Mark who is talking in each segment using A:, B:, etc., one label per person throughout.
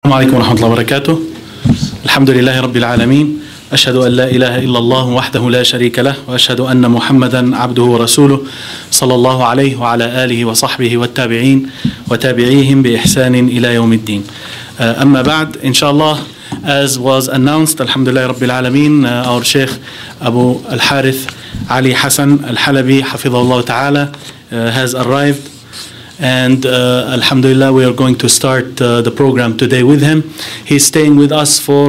A: السلام عليكم ورحمة الله وبركاته. الحمد لله رب العالمين، أشهد أن لا إله إلا الله وحده لا شريك له، وأشهد أن محمدا عبده ورسوله صلى الله عليه وعلى آله وصحبه والتابعين وتابعيهم بإحسان إلى يوم الدين. أما بعد، inshallah, as was announced, alhamdulillah rabbil alameen, our Sheikh Abu al-Harith Ali Hassan al-Halabi hafidhahullah ta'ala has arrived, and alhamdulillah we are going to start the program today with him. He's staying with us for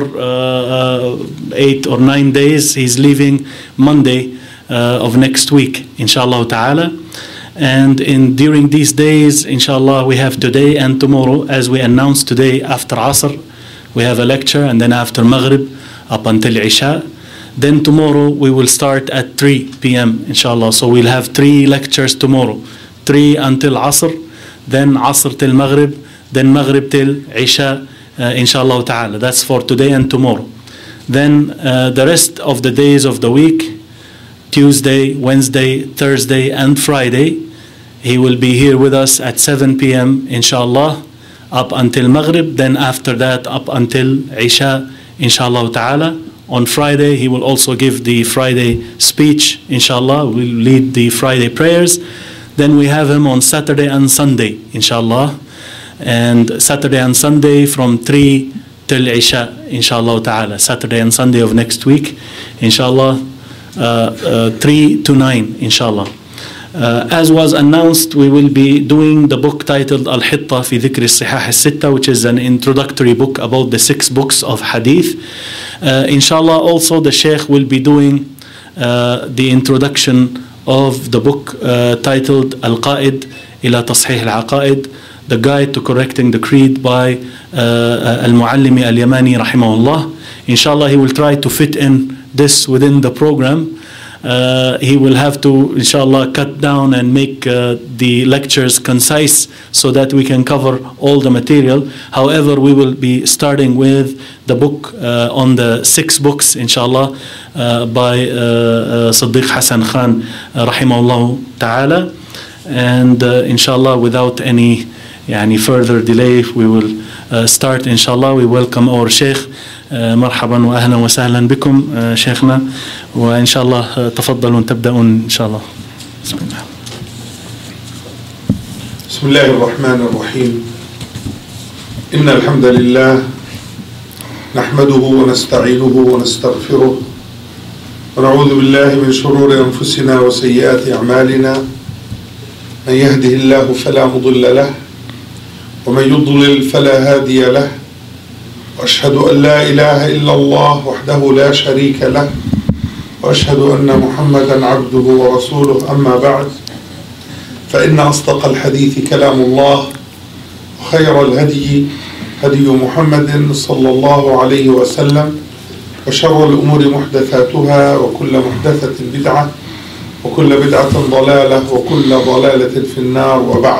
A: 8 or 9 days. He's leaving Monday of next week, inshallah ta'ala. And during these days, inshallah, we have today and tomorrow, as we announced today after Asr, we have a lecture, and then after Maghrib up until Isha. Then tomorrow we will start at 3 p.m. inshallah. So we'll have 3 lectures tomorrow. 3 until Asr, then Asr till Maghrib, then Maghrib till Isha, inshallah ta'ala. That's for today and tomorrow. Then the rest of the days of the week, Tuesday, Wednesday, Thursday, and Friday, he will be here with us at 7 p.m. inshallah, up until Maghrib, then after that up until Isha, inshallah ta'ala. On Friday, he will also give the Friday speech, inshallah. We'll lead the Friday prayers. Then we have him on Saturday and Sunday, inshallah. And Saturday and Sunday from 3 till Isha, inshallah ta'ala. Saturday and Sunday of next week, inshallah, 3 to 9, inshallah. As was announced, we will be doing the book titled al-Hittah fi Dhikr Sihah as-Sittah, which is an introductory book about the 6 books of Hadeeth. Inshallah, also the Sheikh will be doing the introduction of the book titled Al-Qa'id ila Tashih al-Aqa'id, the guide to correcting the creed by al-Muallimi al-Yamani rahimahullah. Inshallah, he will try to fit in this within the program. He will have to, inshallah, cut down and make the lectures concise so that we can cover all the material. However, we will be starting with the book on the 6 books, inshallah, by Siddiq Hassan Khan, rahimahullah ta'ala. And inshallah, without any further delay, we will start, inshallah. We welcome our Sheikh. مرحبا وأهلا وسهلا بكم شيخنا، وإن شاء الله تفضلوا تبدأون إن شاء الله. بسم الله.
B: بسم الله الرحمن الرحيم. إن الحمد لله نحمده ونستعينه ونستغفره ونعوذ بالله من شرور أنفسنا وسيئات أعمالنا. من يهده الله فلا مضل له ومن يضلل فلا هادي له. وأشهد أن لا إله إلا الله وحده لا شريك له، وأشهد أن محمدا عبده ورسوله. أما بعد، فإن أصدق الحديث كلام الله، وخير الهدي هدي محمد صلى الله عليه وسلم، وشر الأمور محدثاتها، وكل محدثة بدعة، وكل بدعة ضلالة، وكل ضلالة في النار. وبعد،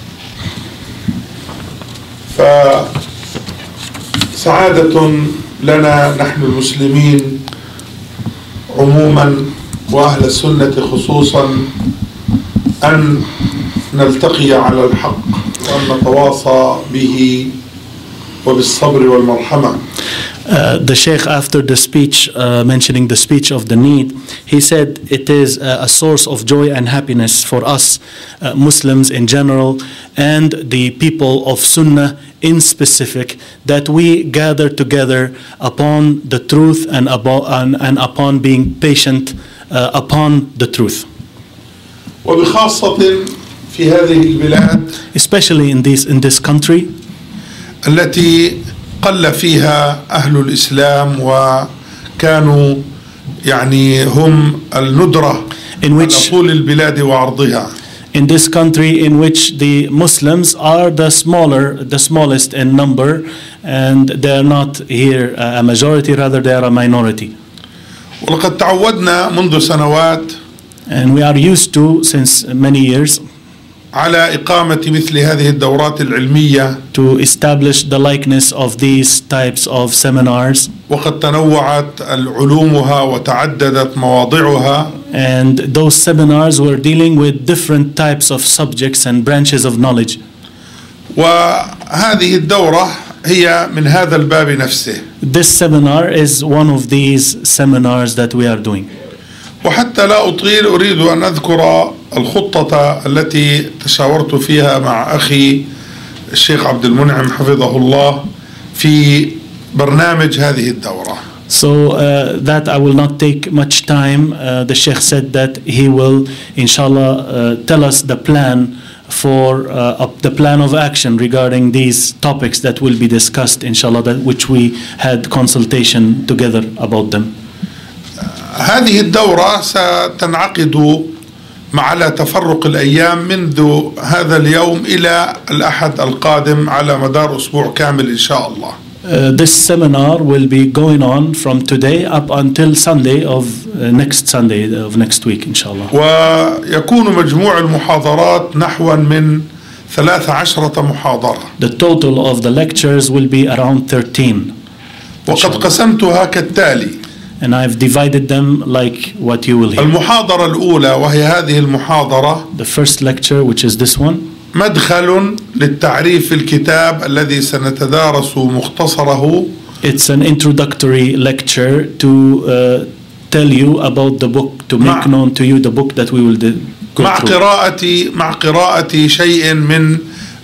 B: سعادة لنا نحن المسلمين عموما وأهل السنة خصوصا أن نلتقي على الحق وأن نتواصى به وبالصبر والمرحمة.
A: The Sheikh, after the speech, mentioning the speech of the need, he said it is a source of joy and happiness for us Muslims in general and the people of Sunnah in specific, that we gather together upon the truth and upon being patient upon the truth.
B: وبخاصة في هذه البلاد,
A: especially in this country,
B: التي قل فيها أهل الإسلام وكانوا هم الندرة على طول البلاد وعرضها.
A: In this country in which the Muslims are the smallest in number, and they are not here a majority, rather they are a minority.
B: ولقد تعودنا منذ سنوات,
A: and we are used to since many years,
B: على إقامة مثل هذه الدورات العلمية,
A: to establish the likeness of these types of seminars.
B: وقد تنوعت علومها وتعددت مواضعها.
A: And those seminars were dealing with different types of subjects and branches of knowledge.
B: وهذه الدورة هي من هذا الباب نفسه.
A: This seminar is one of these seminars that we are doing.
B: وحتى لا أطيل أريد أن أذكر الخطة التي تشاورت فيها مع أخي الشيخ عبد المنعم حفظه الله في برنامج هذه الدورة.
A: So that I will not take much time. The Sheikh said that he will, inshallah, tell us the plan for the plan of action regarding these topics that will be discussed, inshallah, that which we had consultation together about them.
B: هذه الدورة ستنعقد على تفرق الأيام منذ هذا اليوم إلى الأحد القادم على مدار أسبوع كامل إن شاء الله.
A: This seminar will be going on from today up until Sunday of next Sunday of next week, inshallah.
B: ويكون مجموع المحاضرات نحو من 13 محاضرة.
A: The total of the lectures will be around 13.
B: وقد قسمتها كالتالي.
A: And I've divided them like what you will hear.
B: المحاضرة الأولى وهي هذه المحاضرة.
A: The first lecture, which is this one.
B: مدخل للتعريف الكتاب الذي سنتدارس مختصره.
A: It's an introductory lecture to tell you about the book, to make known to you the book that we will go through.
B: مع قراءة شيء من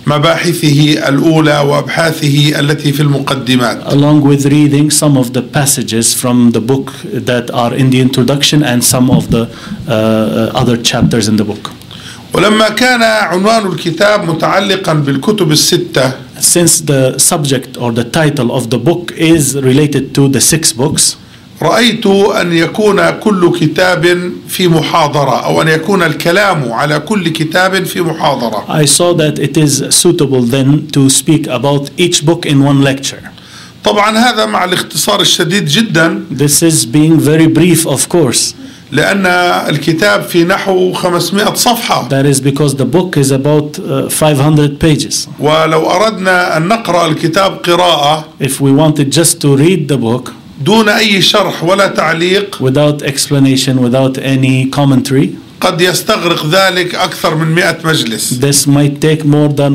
B: مباحثه الأولى وأبحاثه التي في المقدمات.
A: Along with reading some of the passages from the book that are in the introduction and some of the other chapters in the book.
B: ولما كان عنوان الكتاب متعلقا بالكتب الستة.
A: Since the subject or the title of the book is related to the 6 books.
B: رأيت أن يكون كل كتاب في محاضرة أو أن يكون الكلام على كل كتاب في محاضرة.
A: I saw that it is suitable then to speak about each book in one lecture.
B: طبعا هذا مع الاختصار الشديد جدا.
A: This is being very brief, of course.
B: لأن الكتاب في نحو 500 صفحة.
A: That is because the book is about 500 pages.
B: ولو أردنا أن نقرأ الكتاب قراءة.
A: If we wanted just to read the book.
B: دون أي شرح ولا تعليق.
A: Without explanation, without any commentary.
B: قد يستغرق ذلك أكثر من 100 مجلس.
A: This might take more than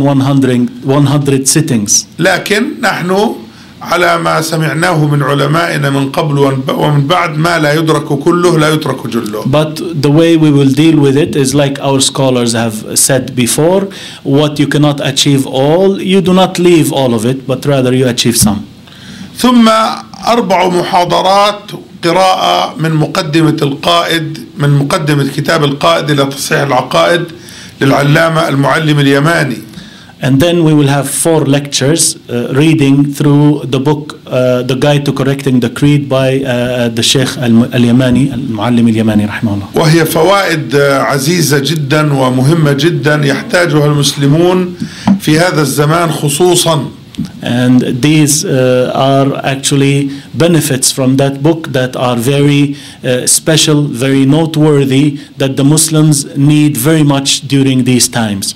A: 100 sittings.
B: لكن نحن على ما سمعناه من علمائنا من قبل ومن بعد ما لا يدرك كله لا يترك جله.
A: But the way we will deal with it is like our scholars have said before, what you cannot achieve all, you do not leave all of it, but rather you achieve some.
B: ثم 4 محاضرات قراءة من مقدمة القائد، من مقدمة كتاب القائد إلى تصحيح العقائد للعلامة المعلم اليماني.
A: And then we will have 4 lectures reading through the book, the Guide to Correcting the Creed by the Sheikh al-Yamani, al-Muallim al-Yamani رحمه الله.
B: وهي فوائد عزيزة جدا ومهمة جدا يحتاجها المسلمون في هذا الزمان خصوصا.
A: And these are actually benefits from that book that are very special, very noteworthy, that the Muslims need very much during these times.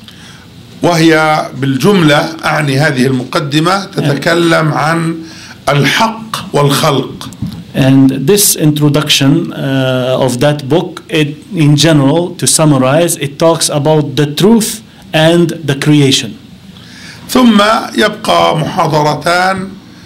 B: وهي بالجملة أعني هذه المقدمة تتكلم عن الحق والخلق.
A: And this introduction of that book, in general, to summarize, it talks about the truth and the creation.
B: ثم يبقى محاضرتان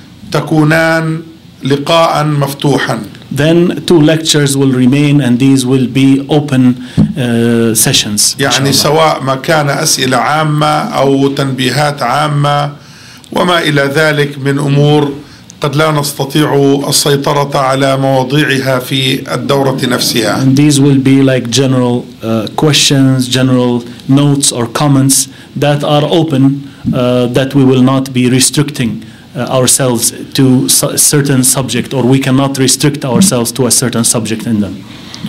B: تكونان لقاء مفتوحا.
A: Then 2 lectures will remain and these will be open sessions.
B: يعني سواء ما كان أسئلة عامة أو تنبيهات عامة وما إلى ذلك من أمور قد لا نستطيع السيطرة على مواضيعها في الدورة نفسها.
A: And these will be like general questions, general notes or comments that are open, that we will not be restricting ourselves to a certain subject, or we cannot restrict ourselves to a certain subject in them.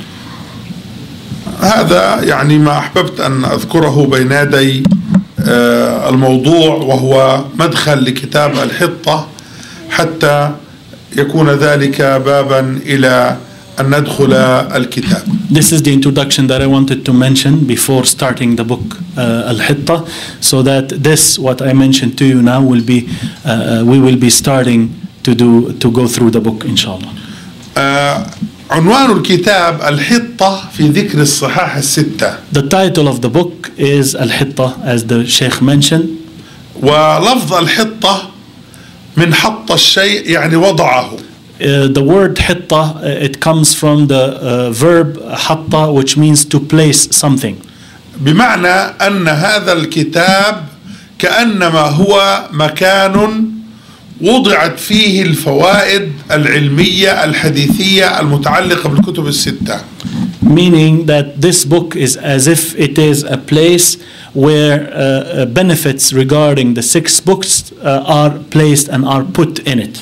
B: هذا يعني ما أحببت أن أذكره بين يدي الموضوع، وهو مدخل لكتاب الحطة حتى يكون ذلك بابا إلى أن ندخل الكتاب.
A: This is the introduction that I wanted to mention before starting the book al-Hittah, so that this, what I mentioned to you now, will be we will be starting to go through the book, inshallah.
B: عنوان الكتاب الحطة في ذكر الصحاح الستة.
A: The title of the book is al-Hittah, as the Sheikh mentioned.
B: ولفظ الحطة من حط الشيء يعني وضعه.
A: The word hittah, it comes from the verb hatta, which means to place something.
B: بمعنى أن هذا الكتاب كأنما هو مكان وضعت فيه الفوائد العلمية الحديثية المتعلقة بالكتب الستة.
A: Meaning that this book is as if it is a place where benefits regarding the 6 books are placed and are put in it.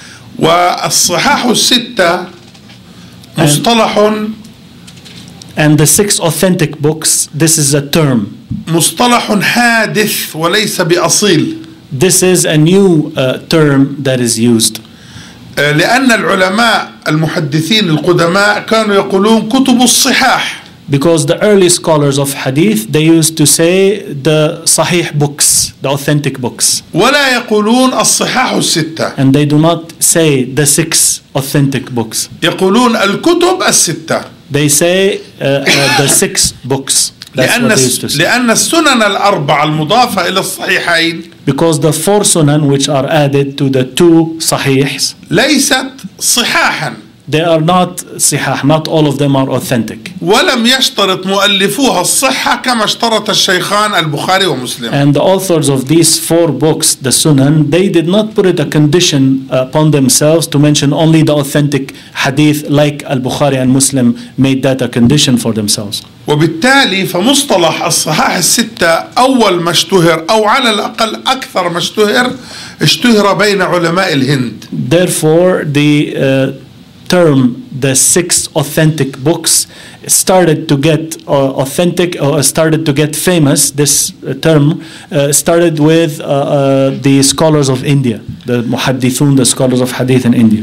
B: والصحاح الستة مصطلح
A: And the 6 authentic books, this is a term.
B: مصطلح حادث وليس بأصيل.
A: This is a new term that is used.
B: لأن العلماء المحدثين القدماء كانوا يقولون كتب الصحاح.
A: Because the early scholars of hadith, they used to say the sahih books, the authentic books.
B: ولا يقولون الصحاح الستة.
A: And they do not say the 6 authentic books.
B: يقولون الكتب الستة.
A: They say the 6 books. That's what they used to say.
B: لأن السنن الأربعة المضافة إلى الصحيحين
A: Because the 4 sunan which are added to the 2 sahihs,
B: ليست صحاحا.
A: they are not sihah, not all of them are authentic.
B: ولم يشترط مؤلفوها الصحة كما اشترط الشيخان البخاري ومسلم.
A: And the authors of these 4 books, the Sunan, they did not put it a condition upon themselves to mention only the authentic hadith, like al-Bukhari and Muslim made that a condition for themselves.
B: وبالتالي فمصطلح الصحاح الستة أول ما اشتهر أو على الأقل أكثر ما اشتهر بين علماء الهند.
A: Therefore, the term the 6 authentic books started to get authentic, or started to get famous. This term started with the scholars of India, the muhaddithun, the scholars of hadith in India.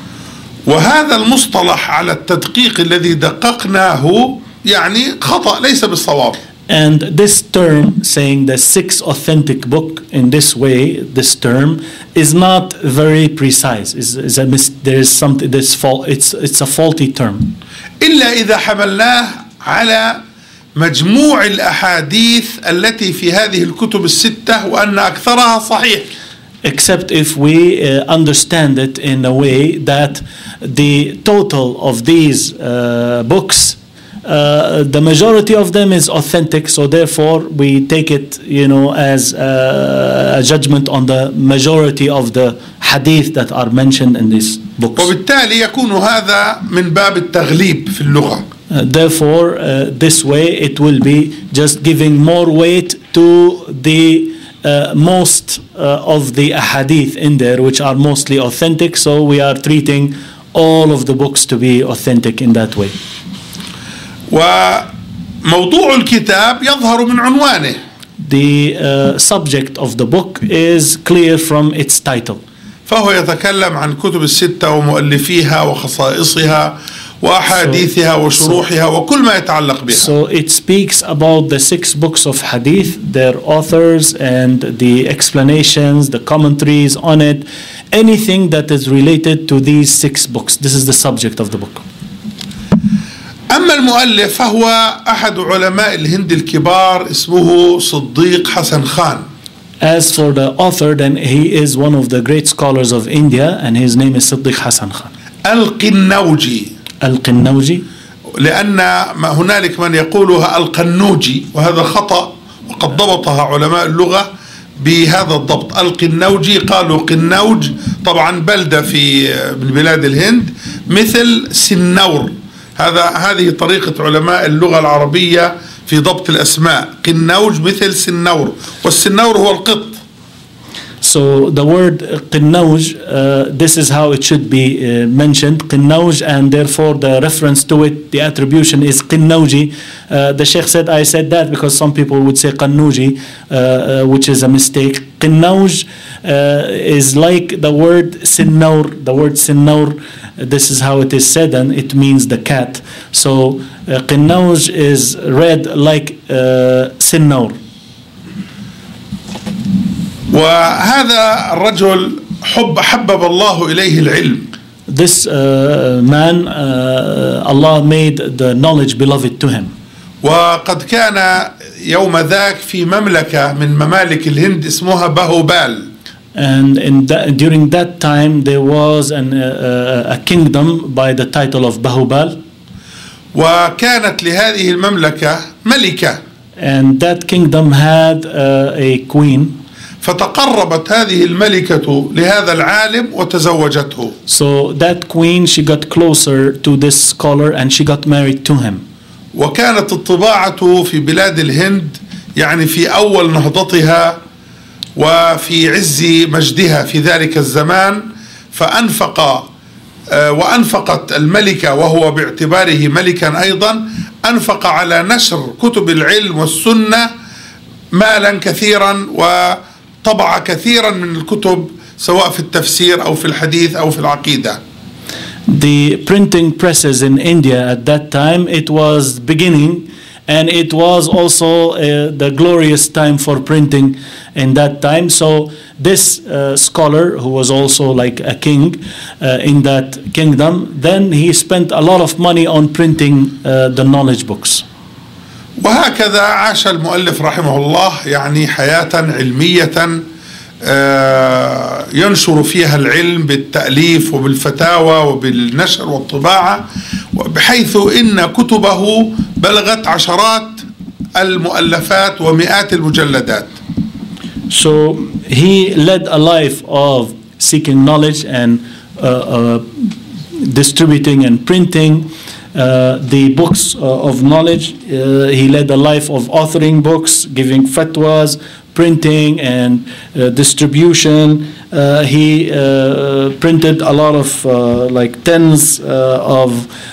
B: وهذا المصطلح على التدقيق الذي دققناه يعني خطأ ليس بالصواب.
A: And this term, saying the 6 authentic book in this way, this term is not very precise. There is something that's it's a faulty term.
B: إلا إذا حملناه على مجموع الأحاديث التي في هذه الكتب الستة وأن أكثرها صحيح.
A: Except if we understand it in a way that the total of these books, the majority of them is authentic, so therefore we take it, as a judgment on the majority of the hadith that are mentioned in these books.
B: وبالتالي يكون هذا من باب التغليب في اللغة.
A: Therefore, this way it will be just giving more weight to the most of the ahadith in there, which are mostly authentic, so we are treating all of the books to be authentic in that way.
B: وموضوع الكتاب يظهر من عنوانه.
A: The subject of the book is clear from its title.
B: فهو يتكلم عن كتب الستة ومؤلفيها وخصائصها وأحاديثها وشروحها وكل ما يتعلق بها.
A: So it speaks about the 6 books of hadith, their authors and the explanations, the commentaries on it, anything that is related to these 6 books. This is the subject of the book.
B: أما المؤلف فهو أحد علماء الهند الكبار اسمه صديق حسن خان.
A: As for the author, then he is one of the great scholars of India, and his name is Siddiq Hasan Khan.
B: القنوجي.
A: القنوجي.
B: لأن هنالك من يقولها القنوجي وهذا خطأ، وقد ضبطها علماء اللغة بهذا الضبط. القنوجي قالوا قنوج، طبعا بلدة من بلاد الهند مثل سنور. هذه طريقة علماء اللغة العربية في ضبط الأسماء. قنوج مثل سنور، والسنور هو القط.
A: So the word قنوج, this is how it should be mentioned, قنوج, and therefore the reference to it, the attribution is قنوجي. The Sheikh said, I said that because some people would say قنوجي, which is a mistake. قنوج is like the word سنور. The word سنور, this is how it is said, and it means the cat. So قنوج is read like سنور.
B: وهذا الرجل حبب الله إليه العلم.
A: This man, Allah made the knowledge beloved to him.
B: وقد كان يوم ذاك في مملكة من ممالك الهند اسمها بهوبال.
A: And during that time there was a kingdom by the title of Bahubal.
B: وكانت لهذه المملكة ملكة.
A: And that kingdom had a queen.
B: فتقربت هذه الملكة لهذا العالم وتزوجته.
A: So that queen, she got closer to this scholar and she got married to him.
B: وكانت الطباعة في بلاد الهند يعني في أول نهضتها وفي عز مجدها في ذلك الزمان، وأنفقت الملكة وهو باعتباره ملكا أيضا أنفق على نشر كتب العلم والسنة مالا كثيرا، وطبع كثيرا من الكتب سواء في التفسير أو في الحديث أو في العقيدة.
A: The printing presses in India at that time, it was beginning, and it was also the glorious time for printing in that time. So this scholar, who was also like a king in that kingdom, then he spent a lot of money on printing the knowledge books.
B: وهكذا عاش المؤلف رحمه الله يعني حياة علمية ينشر فيها العلم بالتأليف وبالفتاوى وبالنشر والطباعة، بحيث إن كتبه بلغت عشرات المؤلفات ومئات المجلدات.
A: So he led a life of seeking knowledge and distributing and printing the books of knowledge. He led a life of authoring books, giving fatwas, printing and distribution. He printed a lot of like tens of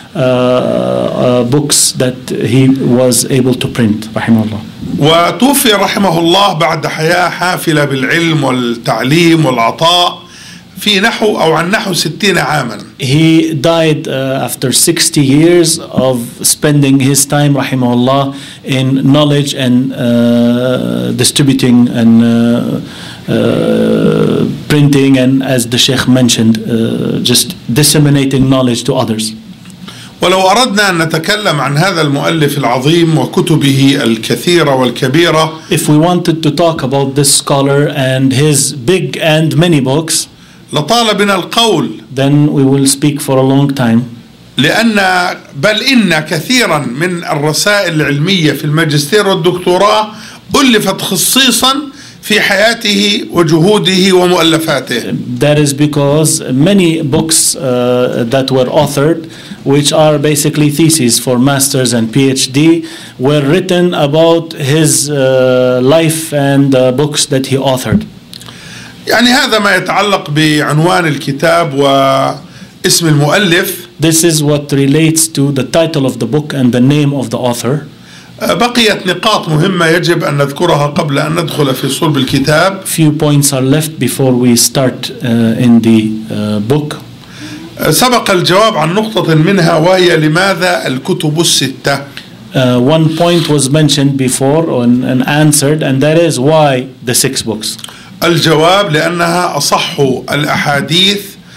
A: books that he was able to print rahimahullah.
B: وتوفي رحمه الله بعد حياة حافلة بالعلم والتعليم والعطاء في نحو أو عن نحو 60 عاما.
A: He died after 60 years of spending his time rahimahullah in knowledge and distributing and printing, and as the Sheikh mentioned, just disseminating knowledge to others.
B: ولو أردنا أن نتكلم عن هذا المؤلف العظيم وكتبه الكثيرة والكبيرة.
A: If we wanted to talk about this scholar and his big and many books,
B: لطال بنا القول.
A: Then we will speak for a long time.
B: بل إن كثيرا من الرسائل العلمية في الماجستير والدكتوراه ألفت خصيصا في حياته وجهوده ومؤلفاته.
A: That is because many books that were authored, which are basically theses for masters and PhD, were written about his life and books that he authored.
B: يعني هذا ما يتعلق بعنوان الكتاب واسم المؤلف.
A: This is what relates to the title of the book and the name of the author.
B: بقيت نقاط مهمة يجب أن نذكرها قبل أن ندخل في صلب الكتاب.
A: Few points are left before we start in the book.
B: سبق الجواب عن نقطة منها وهي لماذا الكتب الستة.
A: One point was mentioned before and answered, and that is why the 6 books.
B: الجواب لأنها أصح الأحاديث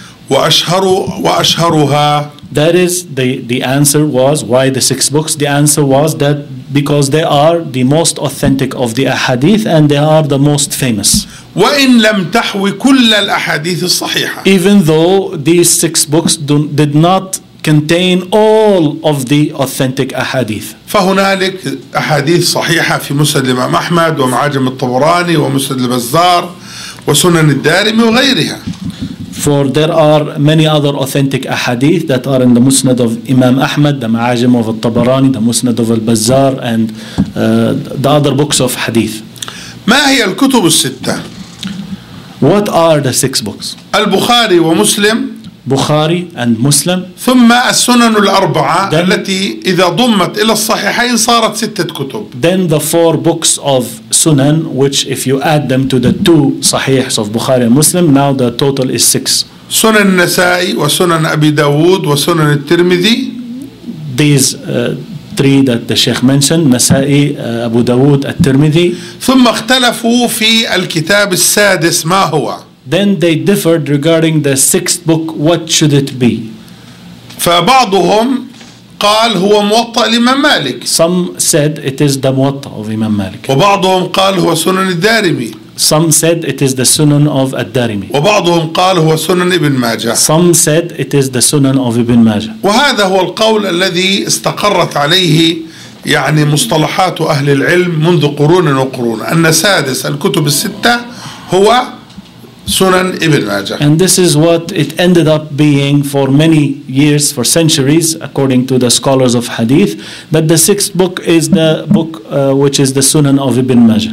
B: وأشهرها.
A: That is the answer was why the 6 books. The answer was that because they are the most authentic of the ahadith and they are the most famous.
B: وإن لم تحوي كل الأحاديث الصحيحة.
A: Even though these 6 books did not contain all of the authentic ahadith.
B: فهنالك أحاديث صحيحة في مسند الإمام أحمد ومعاجم الطبراني ومسند البزار وسنن الدارمي وغيرها.
A: For there are many other authentic ahadith that are in the Musnad of Imam Ahmad, the Ma'ajim of al-Tabarani, the Musnad of al-Bazzar, and the other books of hadith.
B: ما هي الكتب الستة؟
A: What are the 6 books?
B: البخاري ومسلم.
A: Bukhari and Muslim.
B: ثم السنن الأربعة التي إذا ضمت إلى الصحيحين صارت 6 كتب.
A: Then the 4 books of Sunan, which if you add them to the 2 Sahihs of Bukhari and Muslim, now the total is 6.
B: سنن النسائي وسنن أبي داود وسنن الترمذي.
A: These 3 that the Sheikh mentioned, Nasa'i, Abu Dawud, at-Tirmidhi.
B: ثم اختلفوا في الكتاب السادس ما هو.
A: Then they differed regarding the 6th book, what should it be?
B: فبعضهم قال هو موطأ الإمام مالك.
A: Some said it is the Muwatta of Imam Malik.
B: وبعضهم قال هو سنن الدارمي.
A: Some said it is the Sunan of Ad-Darimi.
B: وبعضهم قال هو سنن ابن ماجه.
A: Some said it is the Sunan of Ibn Majah.
B: وهذا هو القول الذي استقرت عليه يعني مصطلحات أهل العلم منذ قرون وقرون، أن سادس الكتب الستة هو سنن ابن ماجه.
A: And this is what it ended up being for many years, for centuries, according to the scholars of Hadith, that the sixth book is the book which is the Sunan of Ibn Majah.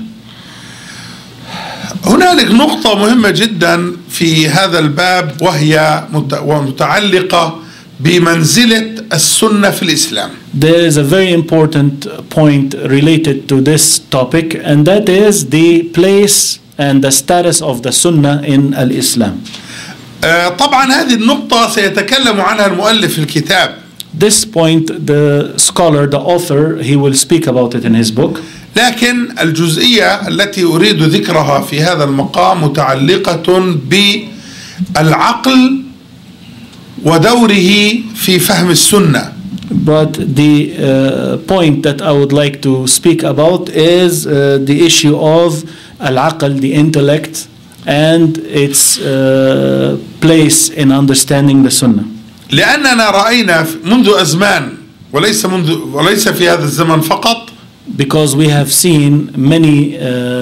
B: هنالك نقطة مهمة جدا في هذا الباب وهي متعلقة بمنزلة السنة في الإسلام.
A: There is a very important point related to this topic, and that is the place and the status of the Sunnah in al-Islam.
B: طبعا هذه النقطة سيتكلم عنها المؤلف في الكتاب.
A: This point, the scholar, the author, he will speak about it in his book.
B: لكن الجزئية التي أريد ذكرها في هذا المقام متعلقة بالعقل ودوره في فهم السنة.
A: But the point that I would like to speak about is the issue of al-aql, the intellect, and its place in understanding the Sunnah.
B: لأننا رأينا منذ أزمان وليس في هذا الزمن فقط.
A: Because we have seen many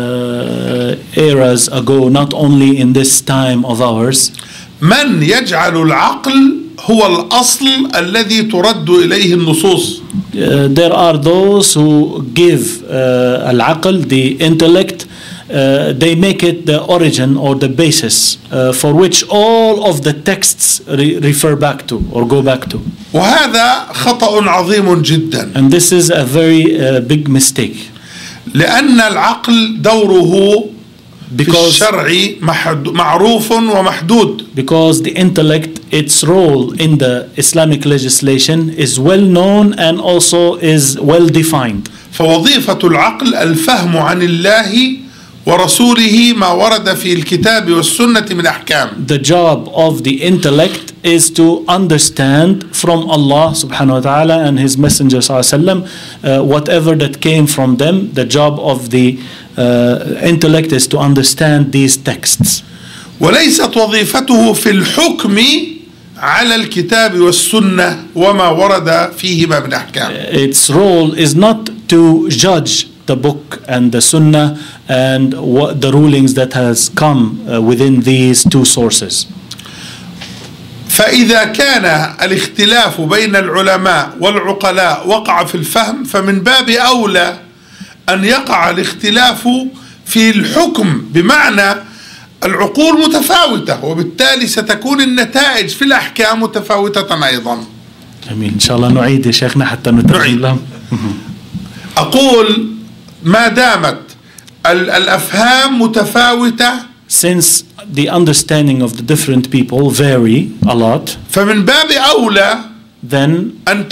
A: eras ago, not only in this time of ours,
B: من يجعل العقل هو الأصل الذي ترد إليه النصوص.
A: There are those who give al-aql, the intellect, they make it the origin or the basis for which all of the texts refer back to or go back to.
B: وهذا خطأ عظيم جدا.
A: And this is a very big mistake.
B: لأن العقل دوره في الشرع معروف ومحدود.
A: Because the intellect, its role in the Islamic legislation is well known and also is well defined.
B: فوظيفة العقل الفهم عن الله ورسوله ما ورد في الكتاب والسنة من أحكام.
A: The job of the intellect is to understand from Allah subhanahu wa ta'ala and His Messenger sallallahu alaihi wasallam whatever that came from them. The job of the intellect is to understand these texts.
B: وليست وظيفته في الحكم على الكتاب والسنة وما ورد فيهما من أحكام.
A: Its role is not to judge the book and the Sunnah and what the rulings that has come within these two sources.
B: فإذا كان الاختلاف بين العلماء والعقلاء وقع في الفهم فمن باب أولى أن يقع الاختلاف في الحكم، بمعنى العقول متفاوتة وبالتالي ستكون النتائج في الأحكام متفاوتة أيضا.
A: أمين. إن شاء الله نعيد يا شيخنا حتى نترجم لهم.
B: أقول ما دامت الأفهام متفاوتة,
A: since the understanding of the different people vary a lot,
B: فمن باب أولى
A: then
B: أن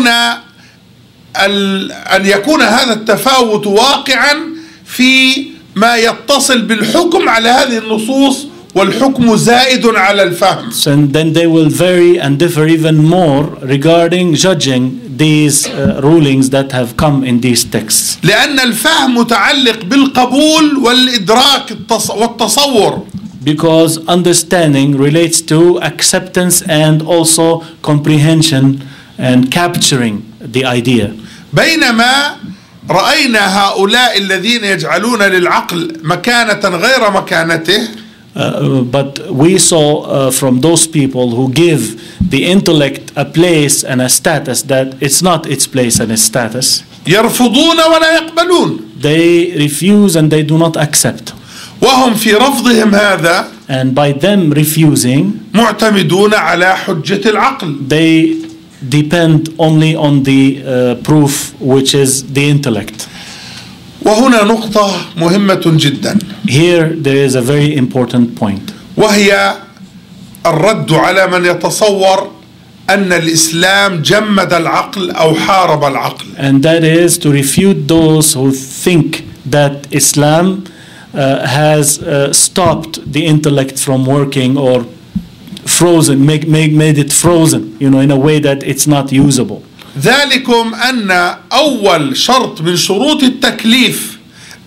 B: يكون هذا التفاوت واقعا في ما يتصل بالحكم على هذه النصوص والحكم زائد على الفهم.
A: And then they will vary and differ even more regarding judging these rulings that have come in these texts.
B: لأن الفهم متعلق بالقبول والإدراك والتصور.
A: Because understanding relates to acceptance and also comprehension and capturing the idea.
B: بينما رأينا هؤلاء الذين يجعلون للعقل مكانة غير مكانته.
A: But we saw from those people who give the intellect a place and a status that it's not its place and its status.
B: يرفضون ولا يقبلون.
A: They refuse and they do not accept.
B: وهم في رفضهم هذا
A: And by them refusing,
B: معتمدون على حجة العقل.
A: they depend only on the proof, which is the intellect.
B: وهنا نقطة مهمة جدا.
A: Here there is a very important point.
B: وهي الرد على من يتصور أن الإسلام جمد العقل أو حارب العقل.
A: And that is to refute those who think that Islam has stopped the intellect from working or frozen, made it frozen, in a way that it's not usable.
B: ذلكم أن أول شرط من شروط التكليف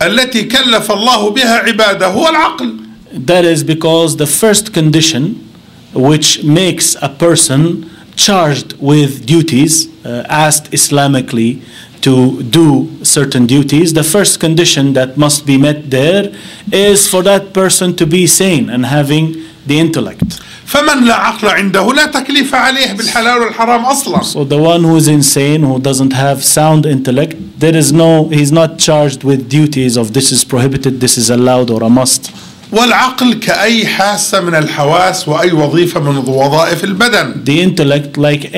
B: التي كلف الله بها عباده هو العقل.
A: That is because the first condition which makes a person charged with duties, asked Islamically to do certain duties, the first condition that must be met there is for that person to be sane and having the intellect.
B: فمن لا عقل عنده لا تكليف عليه بالحلال والحرام أصلا.
A: So the one who is insane, who doesn't have sound intellect, he's not charged with duties of this is prohibited, this is allowed or a must.
B: والعقل كأي حاسة من الحواس وأي وظيفة من وظائف البدن.
A: The intellect,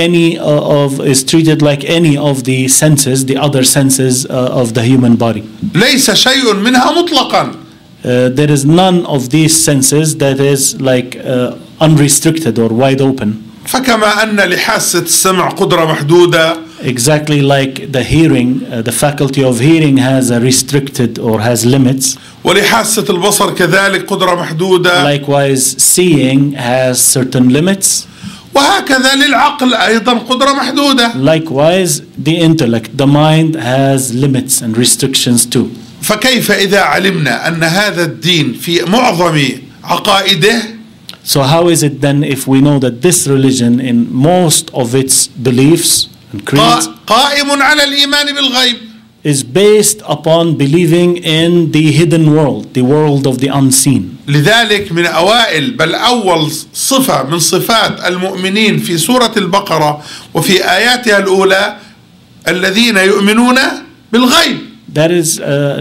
A: is treated like any of the senses, the other senses of the human body.
B: ليس شيء منها مطلقا.
A: There is none of these senses that is unrestricted or wide open.
B: فكما أن لحاسة السمع قدرة محدودة.
A: Exactly like the hearing, the faculty of hearing has a restricted or has limits.
B: ولحاسة البصر كذلك قدرة محدودة.
A: Likewise, seeing has certain limits.
B: وهكذا للعقل أيضا قدرة محدودة.
A: Likewise, the intellect, the mind has limits and restrictions too.
B: فكيف إذا علمنا أن هذا الدين في معظم عقائده
A: So how is it then if we know that this religion in most of its beliefs and creeds
B: قائم على الإيمان بالغيب
A: is based upon believing in the hidden world, the world of the unseen.
B: لذلك من أوائل بل أول صفة من صفات المؤمنين في سورة البقرة وفي آياتها الأولى الذين يؤمنون بالغيب.
A: That is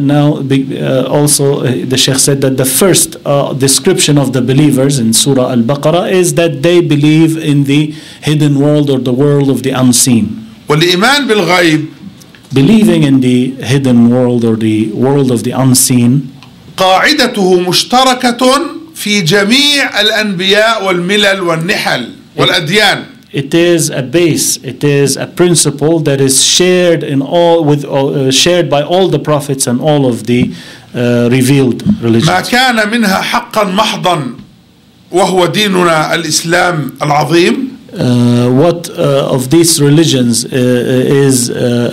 A: also the Sheikh said that the first description of the believers in Surah Al-Baqarah is that they believe in the hidden world or the world of the unseen.
B: والإيمان بالغيب,
A: believing in the hidden world or the world of the unseen,
B: قاعدته مشتركة في جميع الأنبياء والملل والنحل والأديان.
A: It is a base, it is a principle that is shared shared by all the prophets and all of the revealed religions.
B: ما كان منها حقا محضا وهو ديننا الإسلام العظيم.
A: What of these religions is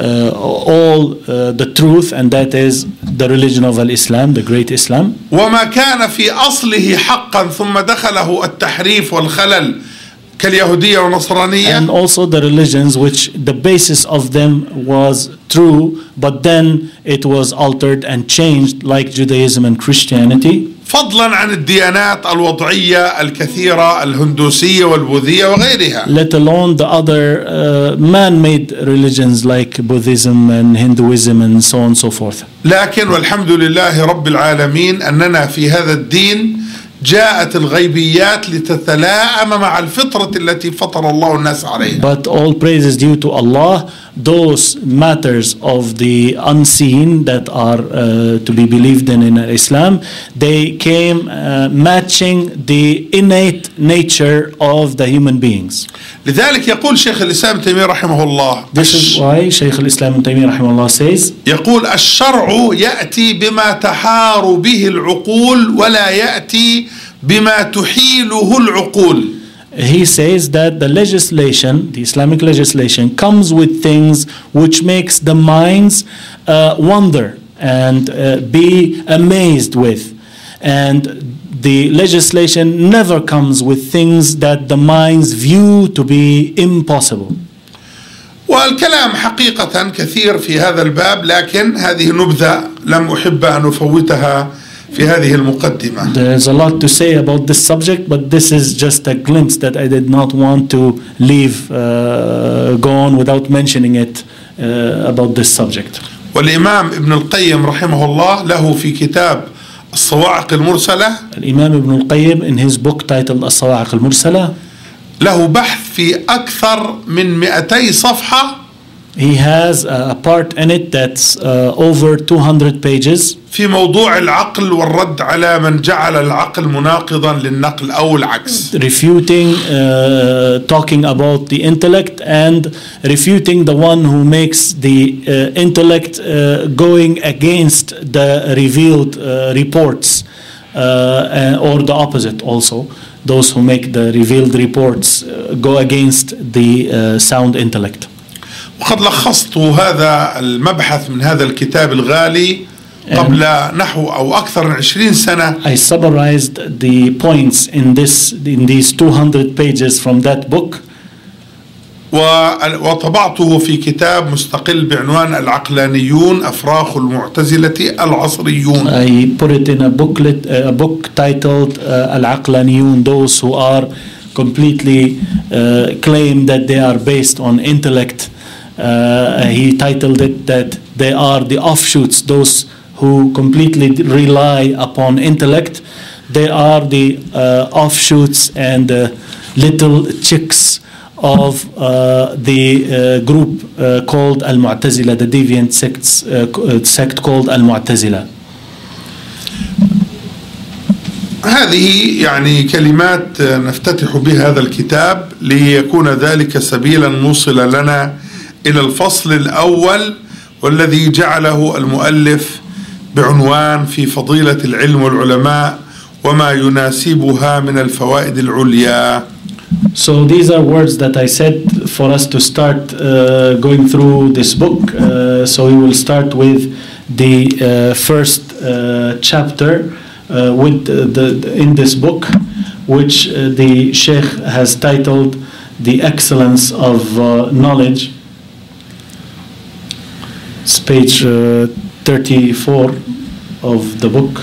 A: all the truth, and that is the religion of al-Islam, the great Islam.
B: وما كان في أصله حقا ثم دخله التحريف والخلل كاليهودية والنصرانية.
A: And also the religions which the basis of them was true, but then it was altered and changed, like Judaism and Christianity.
B: فضلا عن الديانات الوضعية الكثيرة الهندوسية والبوذية وغيرها.
A: Let alone the other man-made religions like Buddhism and Hinduism and so on and so forth.
B: لكن والحمد لله رب العالمين أننا في هذا الدين جاءت الغيبيات لتتلائم مع الفطرة التي فطر الله الناس عليها.
A: But all praise is due to Allah. Those matters of the unseen that are to be believed in Islam, they came matching the innate nature of the human beings.
B: لذلك يقول شيخ الإسلام ابن تيمية رحمه الله.
A: This is why Sheikh al-Islam ibn Taymiyyah رحمه الله says.
B: يقول الشرع يأتي بما تحار به العقول ولا يأتي بما تحيله العقول.
A: He says that the legislation, the Islamic legislation, comes with things which makes the minds wonder and be amazed with. And the legislation never comes with things that the minds view to be impossible.
B: والكلام حقيقة كثير في هذا الباب، لكن هذه نبذة لم أحب أن أفوتها في هذه المقدمة.
A: There's a lot to say about this subject, but this is just a glimpse that I did not want to go on without mentioning it about this subject.
B: والإمام ابن القيم رحمه الله له في كتاب الصواعق المرسلة.
A: الإمام ابن القيم in his book titled الصواعق المرسلة
B: له بحث في أكثر من 200 صفحة.
A: He has a part in it that's over 200 pages.
B: في موضوع العقل والرد على من جعل العقل مناقضا للنقل أو العكس.
A: Refuting, talking about the intellect and refuting the one who makes the intellect going against the revealed reports, or the opposite also. Those who make the revealed reports go against the sound intellect.
B: وقد لخصت هذا المبحث من هذا الكتاب الغالي قبل نحو أو أكثر من 20 سنة.
A: I summarized the points in these 200 pages from that book.
B: وطبعته في كتاب مستقل بعنوان العقلانيون أفراخ المعتزلة العصريون.
A: I put it in a book titled al-Aqlaniyun, those who are completely claim that they are based on intellect. He titled it that they are the offshoots, those who completely rely upon intellect. They are the offshoots and little chicks of the group called al-Mu'tazila, the deviant sect called al-Mu'tazila.
B: هذه يعني كلمات نفتتح بها هذا الكتاب ليكون ذلك سبيلا موصلا لنا إلى الفصل الأول، والذي جعله المؤلف بعنوان في فضيلة العلم والعلماء وما يناسبها من الفوائد العليا.
A: So these are words that I said for us to start going through this book. So we will start with the first chapter in this book, which the Sheikh has titled The Excellence of Knowledge. It's page 34 of the book.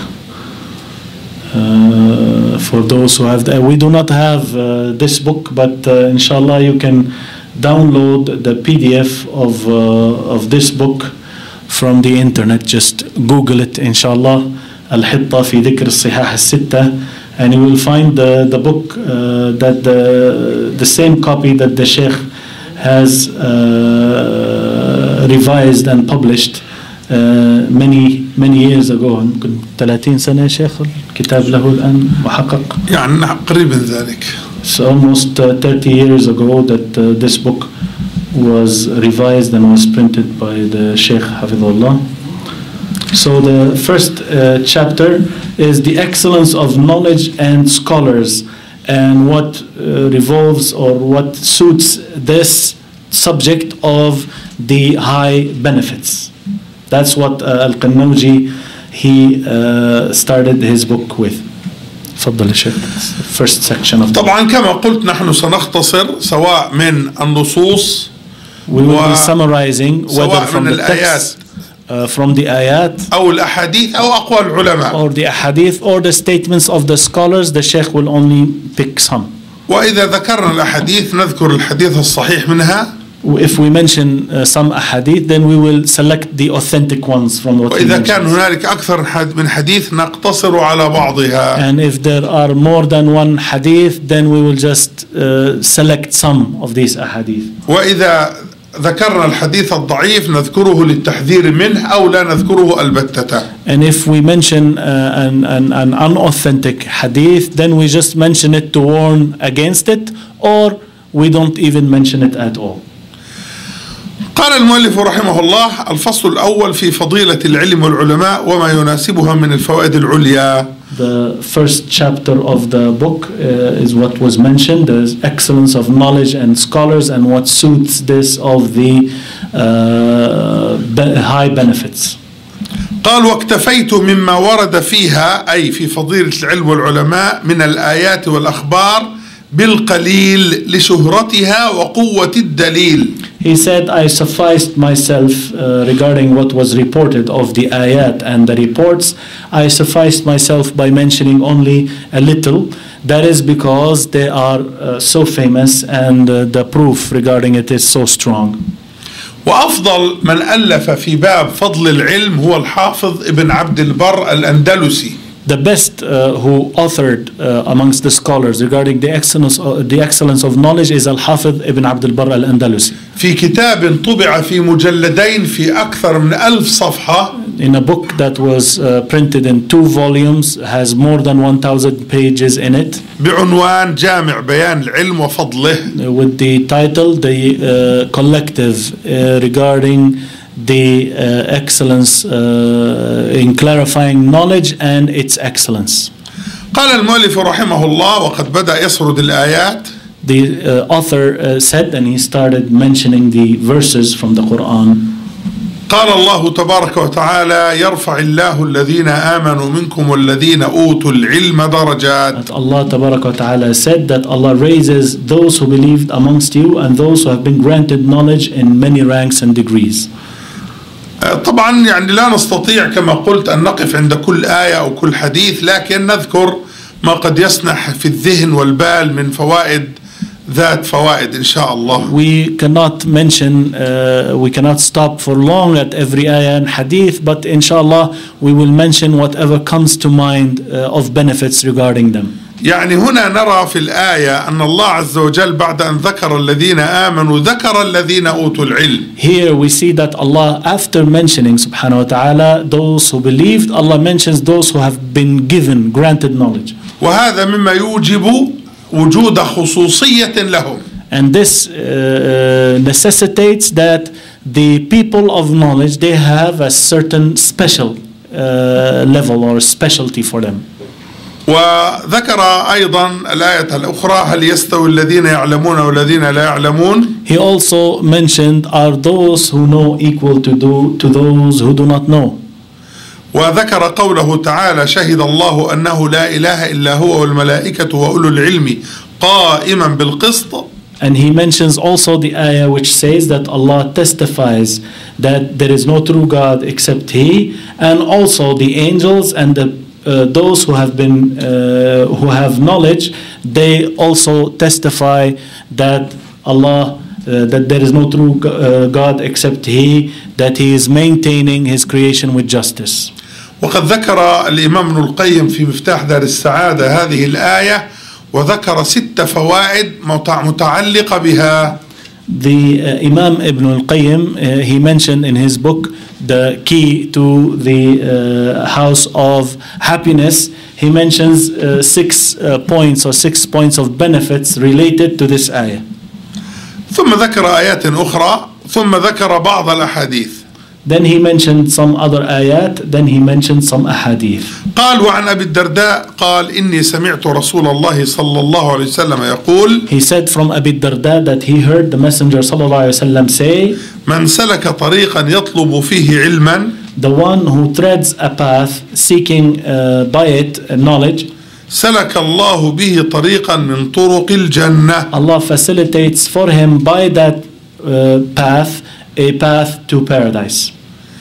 A: For those who have, we do not have this book, but inshallah you can download the PDF of this book from the internet. Just Google it, inshallah, al-Hittah fi Dhikr Sihah as-Sittah, and you will find the book that the same copy that the Sheikh has revised and published many years ago. 30 سنة شيخ الكتاب له الآن محقق.
B: يعني قريب من ذلك.
A: It's almost 30 years ago that this book was revised and was printed by the Sheikh Hafidhullah. So the first chapter is the excellence of knowledge and scholars, and what revolves or what suits this subject of the high benefits. That's what al-Qannawji he started his book with. تفضل الشيخ. First section of.
B: طبعا كما قلت نحن سنختصر سواء من النصوص.
A: We will be summarizing whether from the
B: text,
A: from the ayat,
B: أو الأحاديث أو أقوال العلماء,
A: or the ahadith, or the statements of the scholars. The Sheikh will only pick some.
B: وإذا ذكرنا الأحاديث نذكر الحديث الصحيح منها.
A: If we mention some ahadith, then we will select the authentic ones from what we
B: وإذا
A: mentioned.
B: كان هنالك أكثر من حديث نقتصر على بعضها.
A: And if there are more than one hadith, then we will just select some of these ahadith.
B: وإذا ذكرنا الحديث الضعيف نذكره للتحذير منه أو لا نذكره البتة.
A: And if we mention an unauthentic hadith, then we just mention it to warn against it, or we don't even mention it at all.
B: قال المؤلف رحمه الله: الفصل الأول في فضيلة العلم والعلماء وما يناسبها من الفوائد العليا.
A: The first chapter of the book is what was mentioned, the excellence of knowledge and scholars, and what suits this of the high benefits.
B: قال: واكتفيت مما ورد فيها، أي في فضيلة العلم والعلماء، من الآيات والأخبار بالقليل لشهرتها وقوة الدليل.
A: He said, I sufficed myself regarding what was reported of the ayat and the reports. I sufficed myself by mentioning only a little. That is because they are so famous, and the proof regarding it is so strong.
B: وأفضل من ألف في باب فضل العلم هو الحافظ ابن عبد البر الأندلسي.
A: The best who authored amongst the scholars regarding the excellence of knowledge is al-Hafidh ibn Abd al-Barr al-Andalusi.
B: في كتاب طبع في مجلدين في أكثر من 1000 صفحة.
A: In a book that was printed in 2 volumes, has more than 1,000 pages in it.
B: بعنوان جامع بيان العلم وفضله.
A: With the title, the collective regarding the excellence in clarifying knowledge and its excellence.
B: قال المؤلف رحمه الله وقد بدأ يسرد الآيات.
A: The author said, and he started mentioning the verses from the Quran.
B: قال الله تبارك وتعالى يرفع الله الذين آمنوا منكم والذين أوتوا العلم درجات.
A: That Allah تبارك وتعالى said that Allah raises those who believed amongst you and those who have been granted knowledge in many ranks and degrees.
B: طبعا يعني لا نستطيع كما قلت أن نقف عند كل آية أو كل حديث، لكن نذكر ما قد يسنح في الذهن والبال من فوائد ذات فوائد إن شاء الله.
A: We cannot mention, we cannot stop for long at every ayah and hadith, but inshallah we will mention whatever comes to mind of benefits regarding them.
B: يعني هنا نرى في الآية أن الله عز وجل بعد أن ذكر الذين آمنوا ذكر الذين أوتوا العلم.
A: Here we see that Allah, after mentioning subhanahu wa ta'ala those who believed, Allah mentions those who have been given, granted knowledge.
B: وهذا مما يوجب وجود خصوصية لهم.
A: And this necessitates that the people of knowledge, they have a certain special level or specialty for them.
B: وذكر أيضا الآية الأخرى هل يستوي الذين يعلمون والذين لا يعلمون.
A: He also mentioned, are those who know equal to those who do not know.
B: وذكر قوله تعالى شهد الله أنه لا إله إلا هو والملائكة وأولو العلم قائما بالقسط.
A: And he mentions also the ayah which says that Allah testifies that there is no true God except He, and also the angels and those who have been who have knowledge, they also testify that Allah that there is no true God except He, that He is maintaining His creation with justice.
B: وقد ذكر الإمام ابن القيم في مفتاح دار السعادة هذه الآية وذكر 6 فوائد متعلقة بها.
A: The Imam Ibn al-Qayyim, he mentioned in his book the key to the house of happiness. He mentions 6 points or 6 points of benefits related to this ayah.
B: ثم ذكر آيات أخرى ثم ذكر بعض الأحاديث.
A: Then he mentioned some other ayat, then he mentioned some ahadith.
B: قال وعن أبي الدرداء قال إني سمعت رسول الله صلى الله عليه وسلم يقول.
A: He said from Abi Darda that he heard the Messenger صلى الله عليه وسلم say,
B: من سلك طريقا يطلب فيه علما.
A: The one who treads a path seeking by it knowledge.
B: سلك الله به طريقا من طرق الجنة.
A: Allah facilitates for him by that path a path to paradise.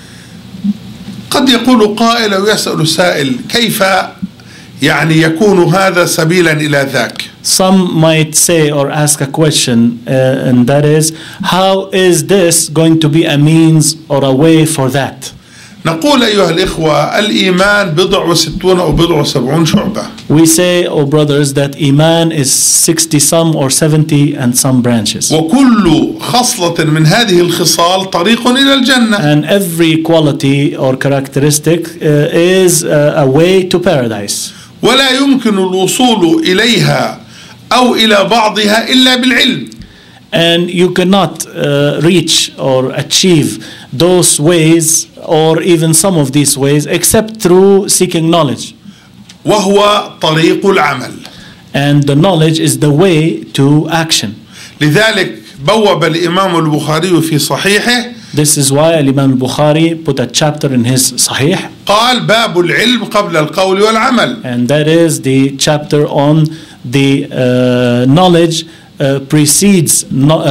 B: قد يقول قائل أو يسأل سائل كيف يعني يكون هذا سبيلا إلى ذاك.
A: Some might say or ask a question, and that is, how is this going to be a means or a way for that?
B: نقول أيها الإخوة الإيمان 69 أو 70 شعبة.
A: We say, oh brothers, that Iman is 60 some or 70 and some branches.
B: وكل خصلة من هذه الخصال طريق إلى الجنة.
A: And every quality or characteristic is a way to paradise.
B: ولا يمكن الوصول إليها أو إلى بعضها إلا بالعلم.
A: And you cannot reach or achieve those ways or even some of these ways except through seeking knowledge.
B: وهو طريق العمل.
A: And the knowledge is the way to action.
B: لذلك بوب الإمام البخاري في صحيحه.
A: This is why Imam Bukhari put a chapter in his Sahih.
B: قال باب العلم قبل القول والعمل.
A: And that is the chapter on the knowledge precedes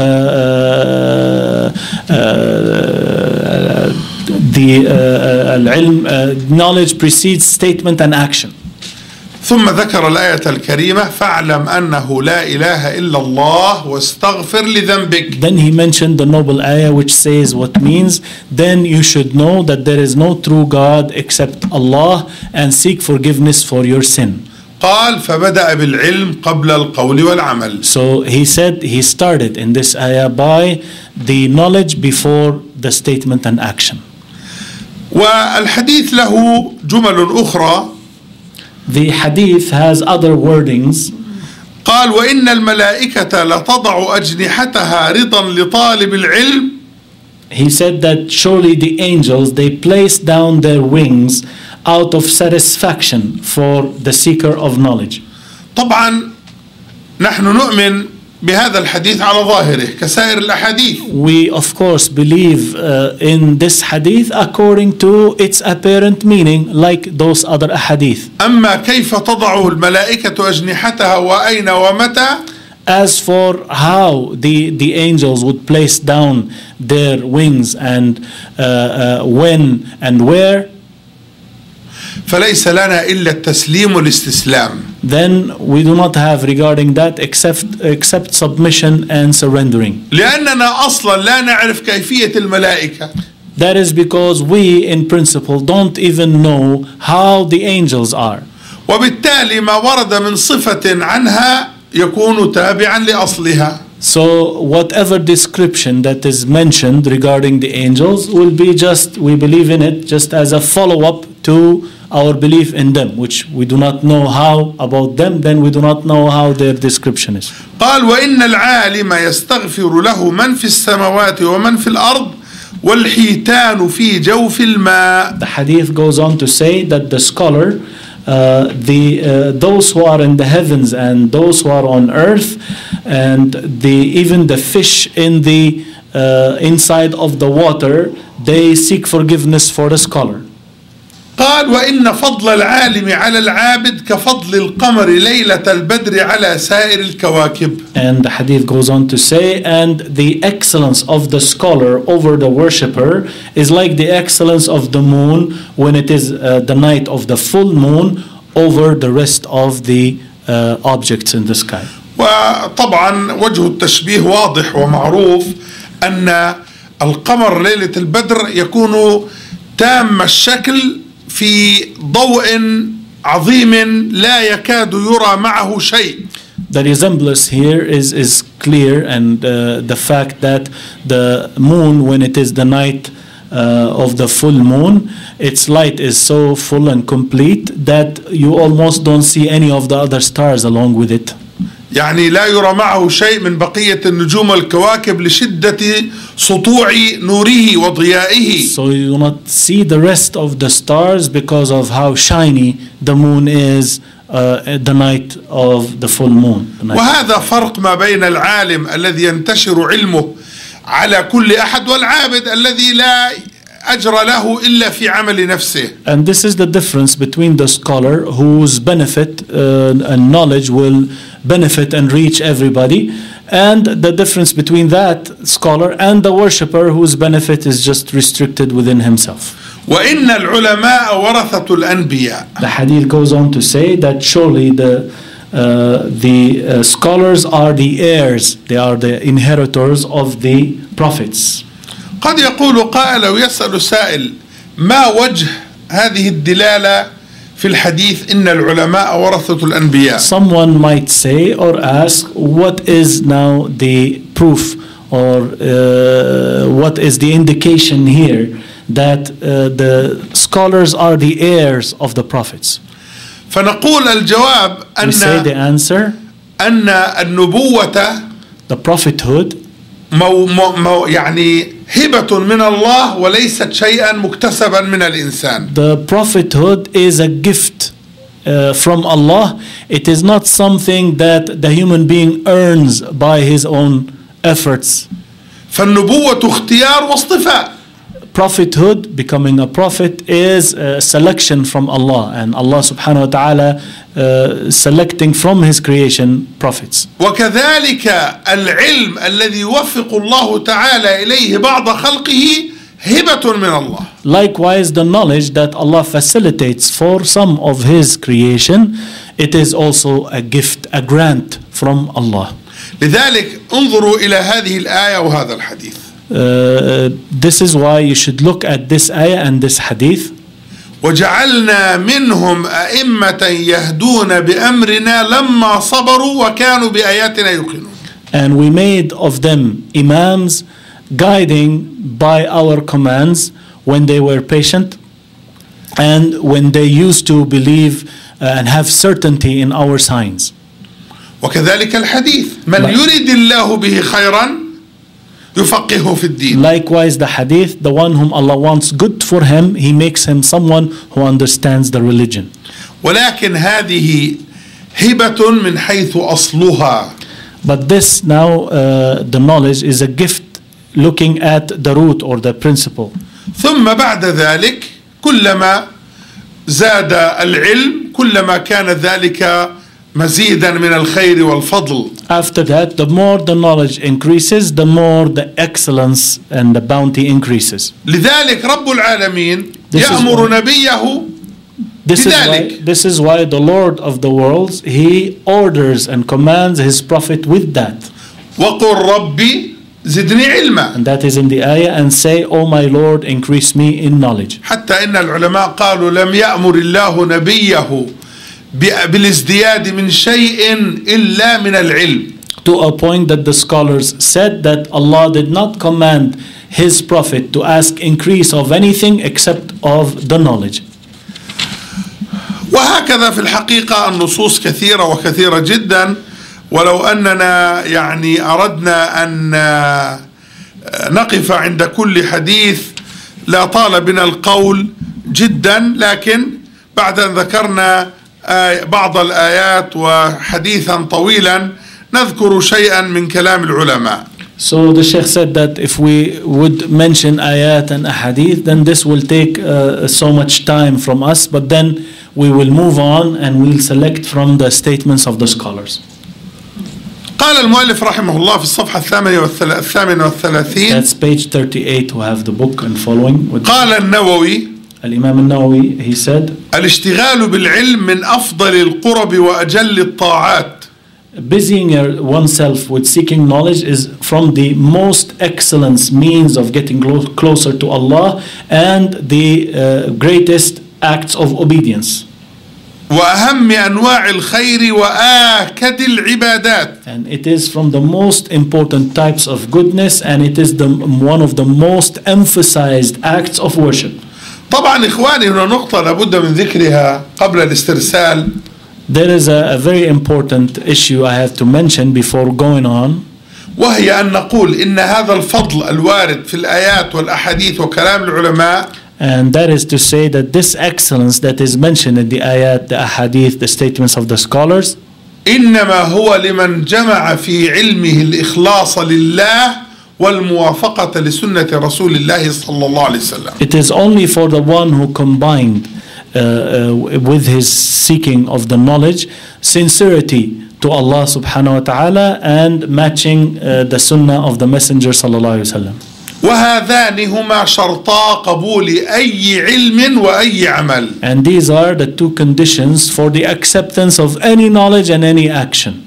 A: knowledge precedes statement and action.
B: ثم ذكر الآية الكريمة فاعلم أنه لا إله إلا الله واستغفر لذنبك.
A: Then he mentioned the noble ayah which says what means, then you should know that there is no true God except Allah and seek forgiveness for your sin.
B: قال فبدأ بالعلم قبل القول والعمل.
A: So he said he started in this ayah by the knowledge before the statement and action.
B: والحديث له جمل أخرى.
A: The hadith has other wordings.
B: قال وإن الملائكة لتضع أجنحتها رضا لطالب العلم.
A: He said that surely the angels, they place down their wings out of satisfaction for the seeker of knowledge.
B: طبعا نحن نؤمن بهذا الحديث على ظاهره كسائر الأحاديث.
A: We of course believe in this hadith according to its apparent meaning, like those other ahadith.
B: أما كيف تضع الملائكة أجنحتها وأين ومتى؟
A: As for how the angels would place down their wings and when and where,
B: فليس لنا إلا التسليم والاستسلام.
A: then we do not have regarding that except submission and surrendering.
B: لأننا أصلا لا نعرف كيفية الملائكة.
A: That is because we in principle don't even know how the angels are.
B: وبالتالي ما ورد من صفة عنها يكون تابعا لأصلها.
A: So whatever description that is mentioned regarding the angels will be just, we believe in it just as a follow-up to our belief in them, which we do not know how about them, then we do not know how their description is.
B: قال وإن العالم يستغفر له من في السماوات ومن في الأرض والحيتان في جوف الماء.
A: The hadith goes on to say that the scholar, those who are in the heavens and those who are on earth, and even the fish in the inside of the water, they seek forgiveness for the scholar.
B: قال وإن فضل العالم على العابد كفضل القمر ليلة البدر على سائر الكواكب.
A: And the hadith goes on to say, and the excellence of the scholar over the worshipper is like the excellence of the moon when it is the night of the full moon over the rest of the objects in the sky.
B: وطبعا وجه التشبيه واضح ومعروف أن القمر ليلة البدر يكون تام الشكل في ضوء عظيم لا يكاد يرى معه شيء.
A: The resemblance here is clear, and the fact that the moon, when it is the night of the full moon, its light is so full and complete that you almost don't see any of the other stars along with it.
B: يعني لا يرى معه شيء من بقية النجوم والكواكب لشدة سطوع نوره وضيائه.
A: So you do not see the rest of the stars because of how shiny the moon is at the night of the full moon.
B: وهذا فرق ما بين العالم الذي ينتشر علمه على كل أحد والعابد الذي لا أجر له إلا في عمل نفسه.
A: And this is the difference between the scholar whose benefit and knowledge will benefit and reach everybody, and the difference between that scholar and the worshipper whose benefit is just restricted within himself.
B: وإن العلماء ورثة الأنبياء.
A: The hadith goes on to say that surely the scholars are the heirs, they are the inheritors of the prophets.
B: قد يقول قائل أو يسأل سائل ما وجه هذه الدلالة في الحديث إن العلماء ورثة الأنبياء.
A: Someone might say or ask, what is now the proof or what is the indication here that the scholars are the heirs of the prophets?
B: فنقول الجواب
A: We say the answer,
B: أن النبوة
A: the prophethood
B: يعني هبة من الله وليست شيئا مكتسبا من الإنسان.
A: The prophethood is a gift from Allah. It is not something that the human being earns by his own efforts.
B: فالنبوة اختيار واصطفاء.
A: Prophethood, becoming a prophet, is a selection from Allah, and Allah subhanahu wa ta'ala selecting from his creation prophets.
B: وكذلك العلم الذي يوفق الله تعالى إليه بعض خلقه هبة من الله.
A: Likewise, the knowledge that Allah facilitates for some of his creation, it is also a gift, a grant from Allah.
B: لذلك انظروا إلى هذه الآية وهذا الحديث.
A: This is why you should look at this ayah and this hadith.
B: وجعلنا منهم أئمة يهدون بأمرنا لما صبروا وكانوا بآياتنا يوقنون.
A: And we made of them imams guiding by our commands when they were patient and when they used to believe and have certainty in our signs.
B: وكذلك الحديث من يريد الله به خيرا يفقهه في الدين.
A: Likewise, the hadith, the one whom Allah wants good for him, he makes him someone who understands the religion.
B: ولكن هذه هبة من حيث أصلها.
A: But this now, the knowledge is a gift looking at the root or the principle.
B: ثم بعد ذلك كلما زاد العلم كلما كان ذلك مزيدا من الخير والفضل.
A: After that, the more the knowledge increases, the more the excellence and the bounty increases.
B: لذلك رب العالمين يأمر نبيه بذلك.
A: This is why the Lord of the worlds, he orders and commands his prophet with that.
B: وقل ربي زدني علما.
A: And that is in the ayah, and say, "O my Lord, increase me in knowledge."
B: حتى إن العلماء قالوا لم يأمر الله نبيه بالازدياد من شيء إلا من العلم.
A: To a point that the scholars said that Allah did not command his prophet to ask increase of anything except of the knowledge.
B: وهكذا في الحقيقة النصوص كثيرة وكثيرة جدا، ولو أننا يعني أردنا أن نقف عند كل حديث لا طال بنا القول جدا، لكن بعد أن ذكرنا بعض الآيات وحديثا طويلا نذكر شيئا من كلام العلماء.
A: So the Sheikh said that if we would mention ayat and ahadith, then this will take so much time from us, but then we will move on and we'll select from the statements of the scholars.
B: قال المؤلف رحمه الله في الصفحة 38.
A: That's page 38 who have the book and following.
B: قال النووي
A: Al-Imam al-Nawawi, he said,
B: الاشتغال بالعلم من أفضل القرب وأجل الطاعات.
A: busying oneself with seeking knowledge is from the most excellent means of getting closer to Allah and the greatest acts of obedience.
B: وأهم أنواع الخير وآكد العبادات.
A: And it is from the most important types of goodness, and it is one of the most emphasized acts of worship.
B: طبعا إخواني هنا نقطة لابد من ذكرها قبل الاسترسال.
A: There is a very important issue I have to mention before going on.
B: وهي أن نقول إن هذا الفضل الوارد في الآيات والأحاديث وكلام العلماء.
A: And that is to say that this excellence that is mentioned in the ayat, the ahadith, the statements of the scholars,
B: إنما هو لمن جمع في علمه الإخلاص لله والموافقة لسنة رسول الله صلى الله عليه وسلم.
A: it is only for the one who combined with his seeking of the knowledge, sincerity to Allah subhanahu wa ta'ala and matching the sunnah of the Messenger sallallahu alayhi wa sallam.
B: وهذان هما شرطا قبول أي علم وأي عمل.
A: And these are the two conditions for the acceptance of any knowledge and any action.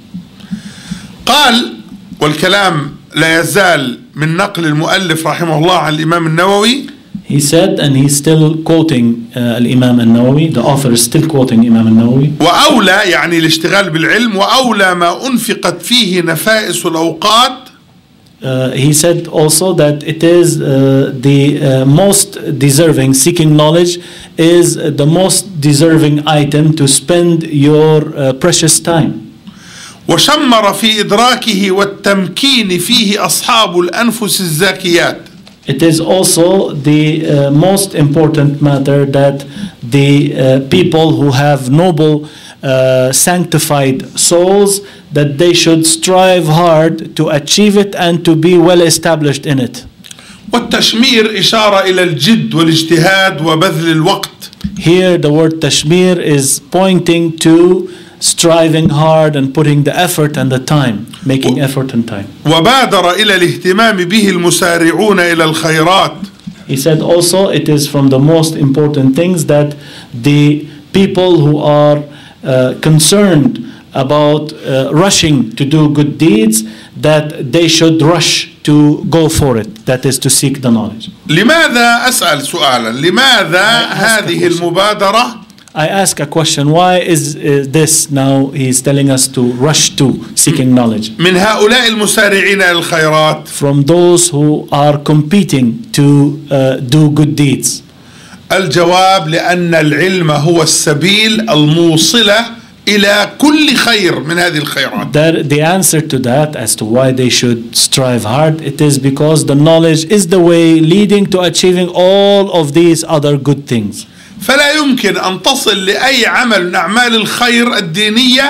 B: قال والكلام لا يزال من نقل المؤلف رحمه الله عن الإمام النووي.
A: He said, and he's still quoting al-Imam al-Nawawi, the author is still quoting Imam al-Nawawi.
B: وأولى يعني الاشتغال بالعلم وأولى ما أنفقت فيه نفائس الأوقات.
A: He said also that it is the most deserving, seeking knowledge is the most deserving item to spend your precious time.
B: وشمر في إدراكه والتمكين فيه أصحاب الأنفس الزاكيات.
A: It is also the most important matter that the people who have noble, sanctified souls, that they should strive hard to achieve it and to be well established in it.
B: والتشمير إشارة إلى الجد والاجتهاد وبذل الوقت.
A: Here the word tashmir is pointing to striving hard and putting the effort and the time, making effort and time.
B: وبادر إلى الاهتمام به المسارعون إلى الخيرات.
A: He said also it is from the most important things that the people who are concerned about rushing to do good deeds, that they should rush to go for it, that is to seek the knowledge.
B: لماذا أسأل سؤالا لماذا هذه المبادرة؟
A: I ask a question, why is this now he's telling us to rush to seeking knowledge?
B: من هؤلاء المسارعين إلى الخيرات.
A: From those who are competing to do good deeds.
B: الجواب لأن العلم هو السبيل الموصلة إلى كل خير من هذه الخيرات.
A: The answer to that as to why they should strive hard, it is because the knowledge is the way leading to achieving all of these other good things.
B: فلا يمكن أن تصل لأي عمل من أعمال الخير الدينية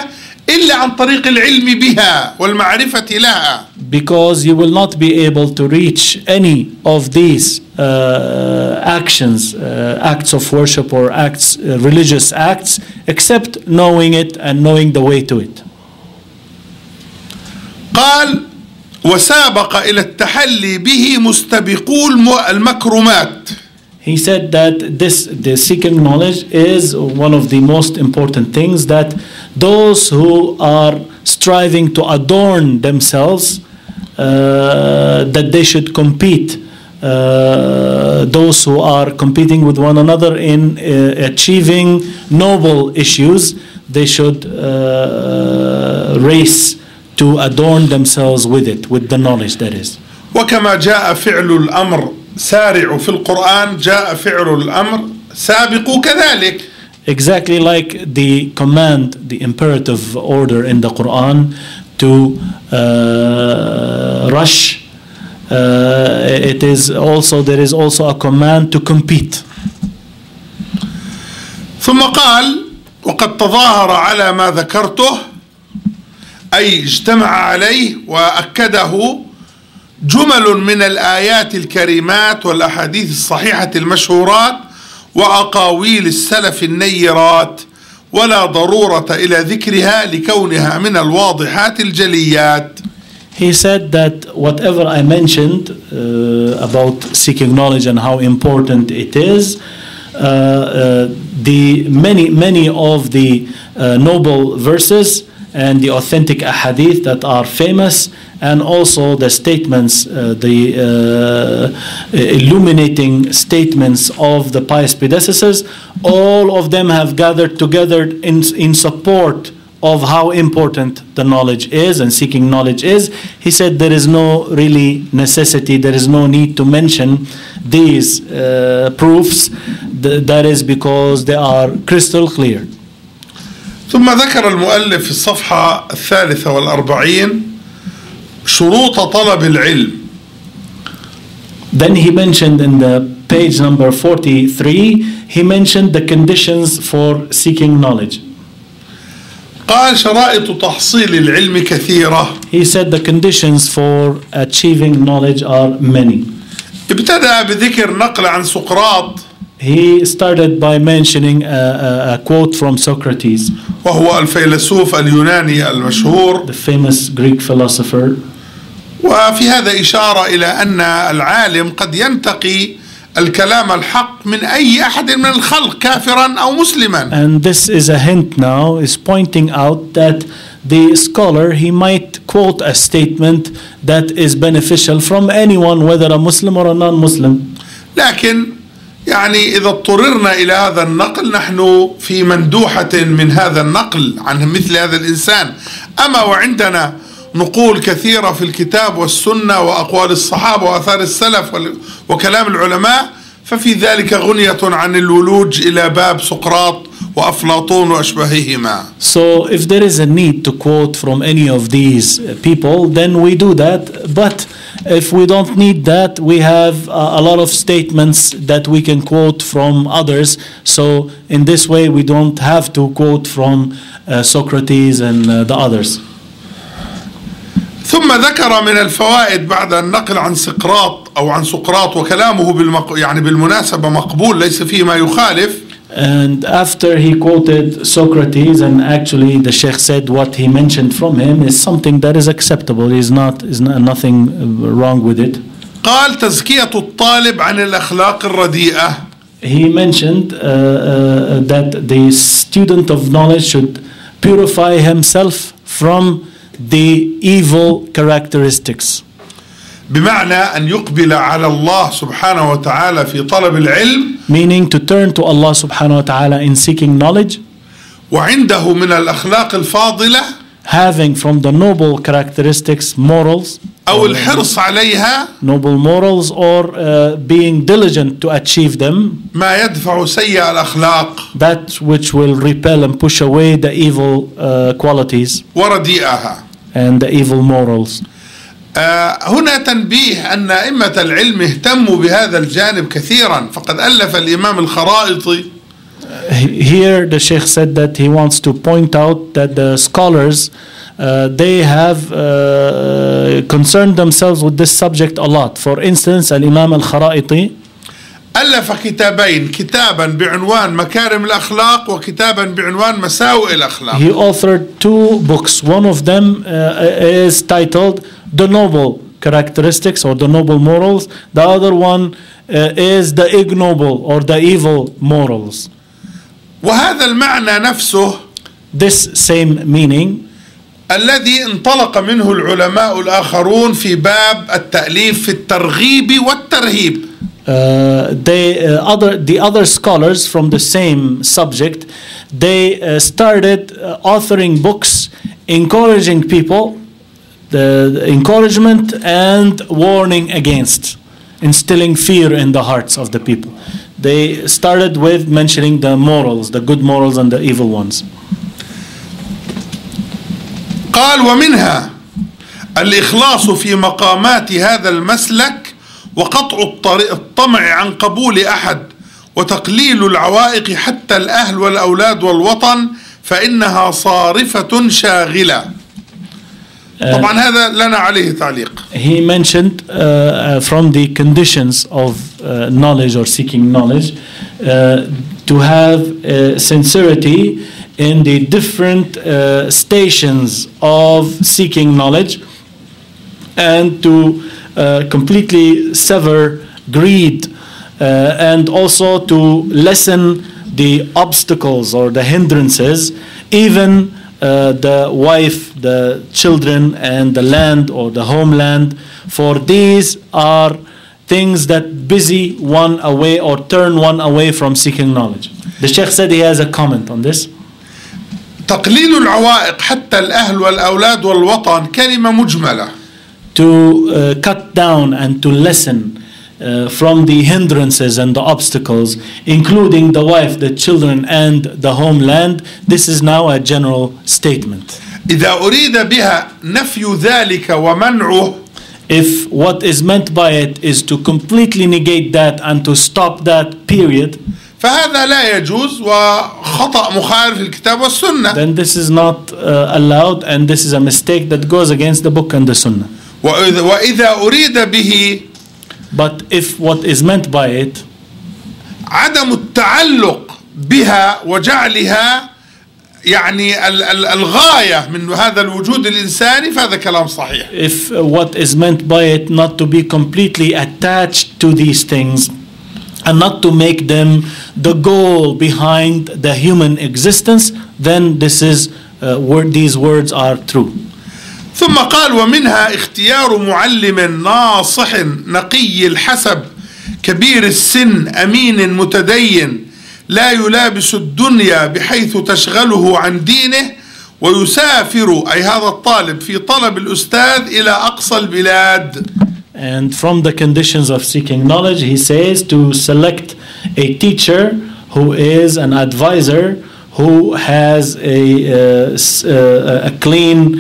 B: إلا عن طريق العلم بها والمعرفة لها.
A: Because you will not be able to reach any of these actions, acts of worship or acts, religious acts, except knowing it and knowing the way to it.
B: قال وسابق إلى التحلي به مستبقو المكرمات.
A: He said that the seeking knowledge is one of the most important things, that those who are striving to adorn themselves, that they should compete, those who are competing with one another in achieving noble issues, they should race to adorn themselves with it, with the knowledge that is.
B: وكما جاء فعل الأمر سارع في القرآن جاء فعل الأمر سابق كذلك.
A: Exactly like the command, the imperative order in the Quran to rush, it is also, there is also a command to compete.
B: ثم قال وقد تظاهر على ما ذكرته، أي اجتمع عليه وأكده جمل من الآيات الكريمات والأحاديث الصحيحة المشهورات وأقاويل السلف النيرات، ولا ضرورة إلى ذكرها لكونها من الواضحات الجليات.
A: He said that whatever I mentioned about seeking knowledge and how important it is, the many of the noble verses and the authentic ahadith that are famous, and also the statements, the illuminating statements of the pious predecessors, all of them have gathered together in support of how important the knowledge is and seeking knowledge is. He said there is no really necessity, there is no need to mention these proofs. That is because they are crystal clear.
B: ثم ذكر المؤلف في الصفحة 43 شروط طلب العلم.
A: Then he mentioned in the page number 43, he mentioned the conditions for seeking knowledge.
B: قال شرائط تحصيل العلم كثيرة.
A: He said the conditions for achieving knowledge are many.
B: ابتدأ بذكر نقل عن سقراط.
A: He started by mentioning a quote from Socrates,
B: وهو الفيلسوف اليوناني المشهور,
A: the famous Greek philosopher.
B: وفي هذا إشارة إلى أن العالم قد ينتقي الكلام الحق من أي أحد من الخلق كافرا أو مسلما.
A: And this is a hint now, is pointing out that the scholar, he might quote a statement that is beneficial from anyone, whether a Muslim or a non-Muslim.
B: لكن يعني إذا اضطررنا إلى هذا النقل نحن في مندوحة من هذا النقل عن مثل هذا الإنسان. أما وعندنا نقول كثيرة في الكتاب والسنة وأقوال الصحابة وآثار السلف وكلام العلماء، ففي ذلك غنية عن الولوج إلى باب سقراط وأفلاطون وأشباههما.
A: So if there is a need to quote from any of these people, then we do that. But if we don't need that, we have a lot of statements that we can quote from others. So in this way, we don't have to quote from Socrates and the others.
B: ثم ذكر من الفوائد بعد النقل عن سقراط أو عن سقراط وكلامه يعني بالمناسبة مقبول ليس فيه ما يخالف.
A: And after he quoted Socrates, and actually the Sheikh said what he mentioned from him is something that is acceptable, is nothing wrong with it.
B: قال تزكية الطالب عن الأخلاق الرديئة.
A: He mentioned that the student of knowledge should purify himself from the evil characteristics.
B: بمعنى أن يقبل على الله سبحانه وتعالى في طلب العلم.
A: Meaning to turn to Allah subhanahu wa ta'ala in seeking knowledge.
B: وعنده من الأخلاق الفاضلة.
A: Having from the noble characteristics, morals.
B: أو الحرص عليها.
A: Noble morals, or being diligent to achieve them.
B: ما يدفع سيء الأخلاق.
A: That which will repel and push away the evil qualities.
B: ورديئها.
A: And the evil morals.
B: هنا تنبيه أن أئمة العلم اهتموا بهذا الجانب كثيرا، فقد ألف الإمام الخرائطي
A: Here the Sheikh said that he wants to point out that the scholars they have concerned themselves with this subject a lot. For instance, Al-Imam al-Kharaiti
B: ألف كتابين، كتابا بعنوان مكارم الأخلاق وكتابا بعنوان مساوئ الأخلاق.
A: He authored two books. One of them is titled The Noble Characteristics or The Noble Morals. The other one is The Ignoble or The Evil Morals.
B: وهذا المعنى نفسه
A: This same meaning
B: الذي انطلق منه العلماء الآخرون في باب التأليف في الترغيب والترهيب.
A: The other scholars from the same subject, they started authoring books encouraging people, the encouragement and warning against, instilling fear in the hearts of the people. They started with mentioning the morals, the good morals and the evil ones.
B: قال ومنها الإخلاص في مقامات هذا المسلك وقطع الطمع عن قبول أحد وتقليل العوائق حتى الأهل والأولاد والوطن فإنها صارفة شاغلة. طبعا هذا لنا عليه تعليق.
A: He mentioned from the conditions of knowledge or seeking knowledge to have sincerity in the different stations of seeking knowledge and to completely sever greed and also to lessen the obstacles or the hindrances, even the wife, the children and the land or the homeland, for these are things that busy one away or turn one away from seeking knowledge. The Sheikh said he has a comment on this.
B: تقليل العوائق حتى الأهل والأولاد والوطن كلمة مجملة.
A: To cut down and to lessen from the hindrances and the obstacles, including the wife, the children and the homeland, this is now a general statement.
B: إذا أريد بها نفي ذلك ومنعه,
A: if what is meant by it is to completely negate that and to stop that period,
B: فهذا لا يجوز وخطأ مخالف للكتاب والسنة.
A: Then this is not allowed and this is a mistake that goes against the book and the sunnah.
B: وإذا أريد به,
A: but if what is meant by it
B: عدم التعلق بها وجعلها يعني الغاية من هذا الوجود الإنساني فهذا كلام صحيح.
A: If what is meant by it not to be completely attached to these things and not to make them the goal behind the human existence, then this is these words are true.
B: ثم قال ومنها اختيار معلم ناصح نقي الحسب كبير السن أمين متدين لا يلابس الدنيا بحيث تشغله عن دينه ويسافر أي هذا الطالب في طلب الأستاذ إلى أقصى البلاد.
A: And from the conditions of seeking knowledge, he says to select a teacher who is an advisor, who has a clean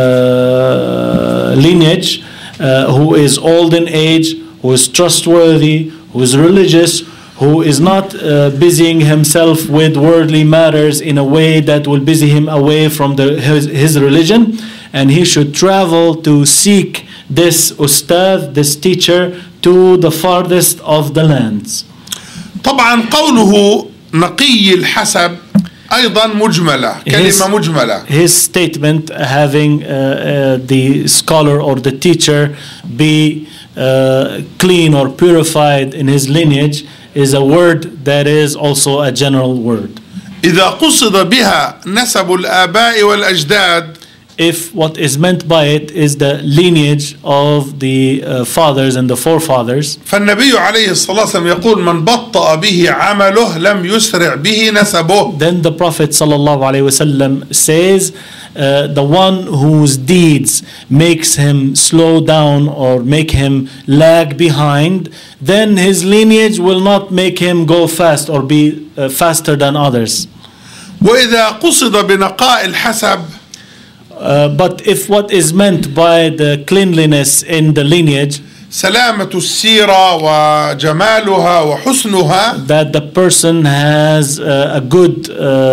A: lineage, who is old in age, who is trustworthy, who is religious, who is not busying himself with worldly matters in a way that will busy him away from his religion, and he should travel to seek this ustad, this teacher, to the farthest of the lands.
B: طبعا قوله نقي الحسب أيضا مجملة، كلمة مجملة.
A: His statement having the scholar or the teacher be clean or purified in his lineage is a word that is also a general word.
B: إذا قصد بها نسب الآباء والأجداد,
A: if what is meant by it is the lineage of the fathers and the forefathers,
B: فالنبي عليه الصلاة والسلام يقول من بطأ به عمله لم يسرع به نسبه.
A: Then the Prophet sallallahu alaihi wasallam says, the one whose deeds makes him slow down or make him lag behind, then his lineage will not make him go fast or be faster than others.
B: وإذا قصد بنقاء الحسب,
A: But if what is meant by the cleanliness in the lineage,
B: سلامة السيرة وجمالها وحسنها,
A: that the person has a good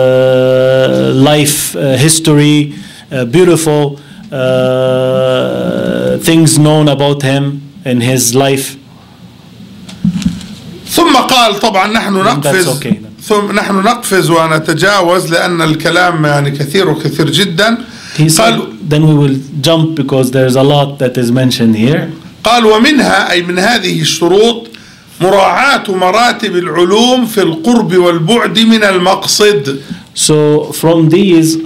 A: life history, beautiful things known about him in his life.
B: ثم قال طبعا نحن نقفز ونتجاوز لأن الكلام يعني كثير وكثير جدا.
A: Then we will jump because there's a lot that is mentioned here.
B: قال ومنها أي من هذه الشروط مراعاة مراتب العلوم في القرب والبعد من المقصد.
A: So from these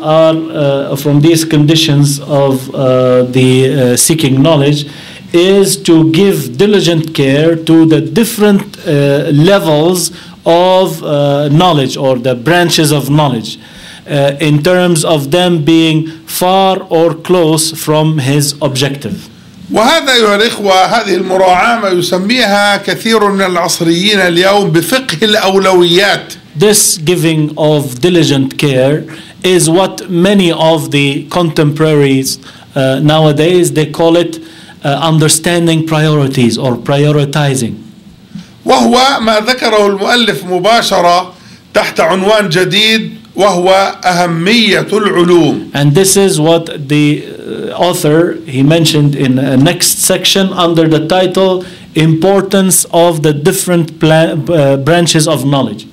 A: conditions of the seeking knowledge is to give diligent care to the different levels of knowledge or the branches of knowledge in terms of them being far or close from his objective.
B: وهذا أيها الإخوة هذه المراعاة ما يسميها كثير من العصريين اليوم بفقه الأولويات.
A: This giving of diligent care is what many of the contemporaries nowadays they call it understanding priorities or prioritizing.
B: وهو ما ذكره المؤلف مباشرة تحت عنوان جديد وهو أهمية العلوم.
A: And this is what the author he mentioned in a next section under the title importance of the different branches of knowledge.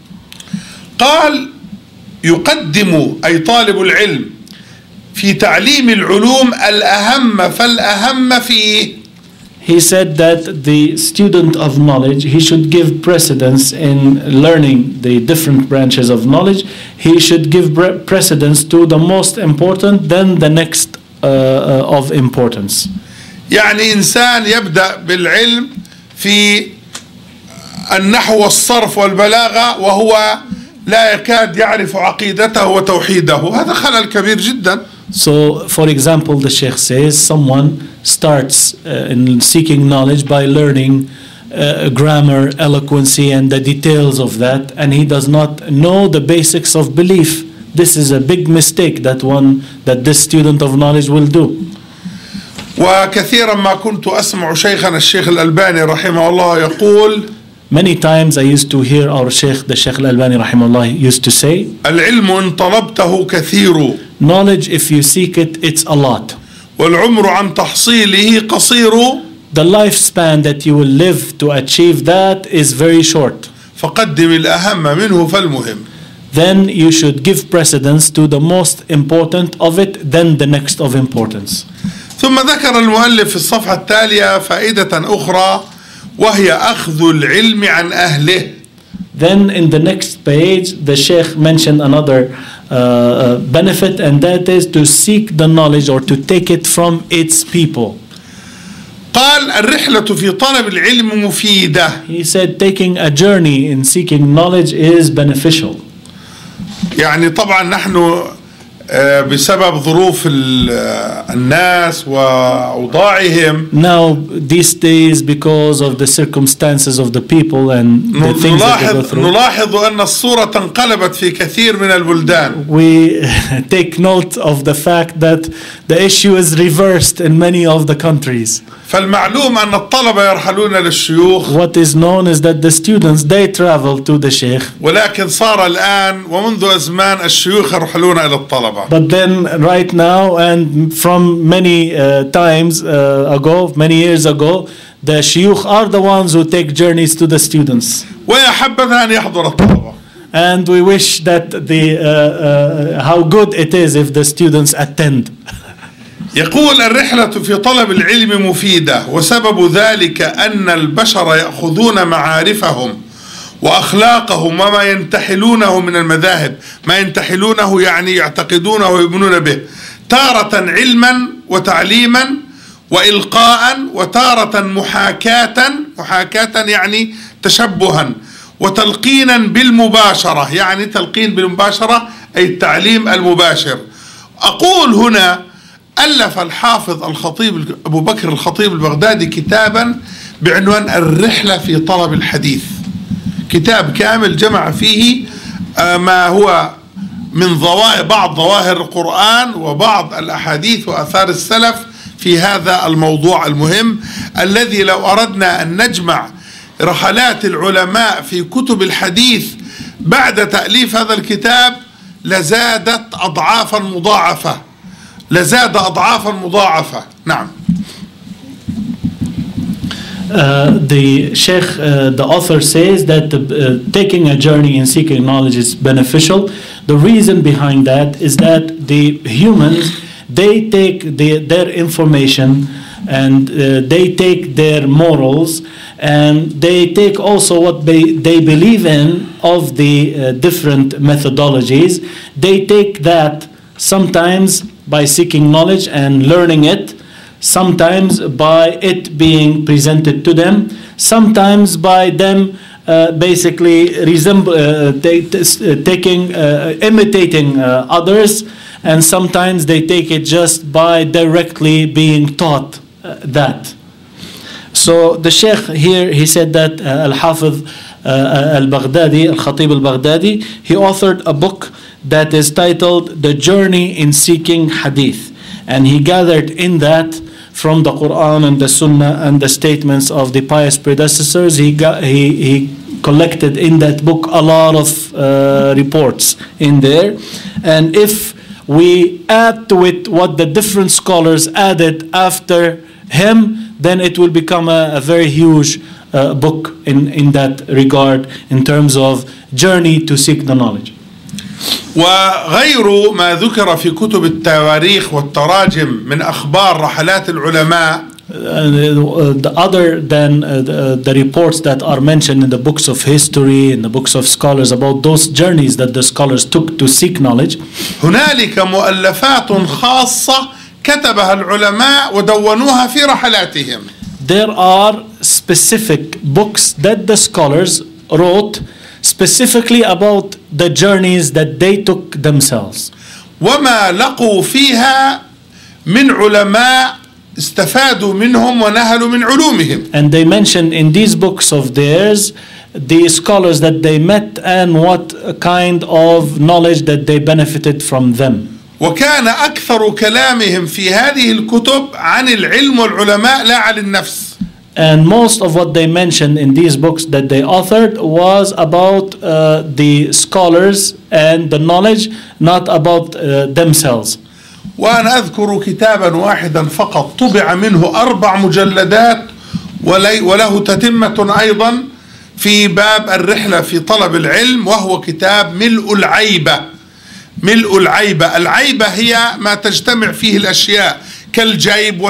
B: قال يقدم أي طالب العلم في تعليم العلوم الأهم فالأهم فيه.
A: He said that the student of knowledge, he should give precedence in learning the different branches of knowledge. He should give precedence to the most important, then the next of importance.
B: يعني إنسان يبدأ بالعلم في النحو والصرف والبلاغة وهو لا يكاد يعرف عقيدته وتوحيده. هذا خلل كبير جدا.
A: So, for example, the Sheikh says someone starts in seeking knowledge by learning grammar, eloquency, and the details of that, and he does not know the basics of belief. This is a big mistake that this student of knowledge will do.
B: وكثيرا ما كنت أسمع شيخنا الشيخ الألباني رحمه الله يقول.
A: Many times I used to hear our Sheikh, the Sheikh Al-Albani rahimahullah, used to say,
B: العلم إن طلبته كثير.
A: Knowledge, if you seek it, it's a lot.
B: والعمر عن تحصيله قصير.
A: The lifespan that you will live to achieve that is very short.
B: فقدم الأهم منه فالمهم.
A: Then you should give precedence to the most important of it, then the next of importance.
B: ثم ذكر المؤلف في الصفحة التالية فائدة أخرى وهي أخذ العلم عن أهله.
A: Then in the next page, the Sheikh mentioned another benefit, and that is to seek the knowledge or to take it from its people.
B: قال الرحلة في طلب العلم مفيدة.
A: He said taking a journey in seeking knowledge is beneficial.
B: يعني طبعا نحن بسبب ظروف الناس وأوضاعهم.
A: Now these days, because of the circumstances of the people and the things that they go through,
B: نلاحظ أن الصورة انقلبت في كثير من البلدان.
A: We take note of the fact that the issue is reversed in many of the countries.
B: فالمعلوم أن الطلبة يرحلون للشيوخ.
A: What is known is that the students they travel to the Sheikh.
B: ولكن صار الآن ومنذ أزمان الشيوخ يرحلون إلى الطلبة.
A: But then right now and from many times ago, many years ago, the shuyukh are the ones who take journeys to the students.
B: ويا حبذا أن يحضر الطلبة.
A: And we wish that how good it is if the students attend.
B: يقول الرحلة في طلب العلم مفيدة وسبب ذلك أن البشر يأخذون معارفهم وأخلاقهم وما ينتحلونه من المذاهب. ما ينتحلونه يعني يعتقدونه ويؤمنون به تارة علما وتعليما وإلقاء وتارة محاكاة يعني تشبها وتلقينا بالمباشرة يعني تلقين بالمباشرة أي التعليم المباشر. أقول هنا ألف الحافظ الخطيب أبو بكر الخطيب البغدادي كتابا بعنوان الرحلة في طلب الحديث. كتاب كامل جمع فيه ما هو من بعض ظواهر القرآن وبعض الأحاديث وآثار السلف في هذا الموضوع المهم الذي لو أردنا أن نجمع رحلات العلماء في كتب الحديث بعد تأليف هذا الكتاب لزادت أضعافا مضاعفة، لزاد أضعافا مضاعفة. نعم.
A: The Sheikh, the author says that taking a journey in seeking knowledge is beneficial. The reason behind that is that the humans, they take their information and they take their morals and they take also what they believe in of the different methodologies. They take that sometimes by seeking knowledge and learning it, sometimes by it being presented to them, sometimes by them basically imitating others, and sometimes they take it just by directly being taught that. So the Sheikh here, he said that al-Hafiz al-Baghdadi, al-Khatib al-Baghdadi, he authored a book that is titled The Journey in Seeking Hadith, and he gathered in that from the Quran and the Sunnah and the statements of the pious predecessors. He collected in that book a lot of reports in there, and if we add to it what the different scholars added after him, then it will become a very huge book in that regard in terms of journey to seek the knowledge.
B: وغير ما ذكر في كتب التواريخ والتراجم من أخبار رحلات العلماء,
A: other than the reports that are mentioned in the books of history, in the books of scholars about those journeys that the scholars took to seek knowledge,
B: هنالك مؤلفات خاصة كتبها العلماء ودونوها في رحلاتهم.
A: There are specific books that the scholars wrote specifically about the journeys that they took themselves.
B: وما لقوا فيها من علماء استفادوا منهم ونهلوا من علومهم.
A: And they mention in these books of theirs the scholars that they met and what kind of knowledge that they benefited from them.
B: وكان أكثر كلامهم في هذه الكتب عن العلم والعلماء لا عن النفس.
A: And most of what they mentioned in these books that they authored was about the scholars and the knowledge, not about themselves.
B: وأنا أذكر كتابا واحدا فقط طبع منه 4 مجلدات وله تتمة أيضا في باب الرحلة في طلب العلم، وهو كتاب ملء العيبة. ملء العيبة، العيبة هي ما تجتمع فيه الأشياء كالجيب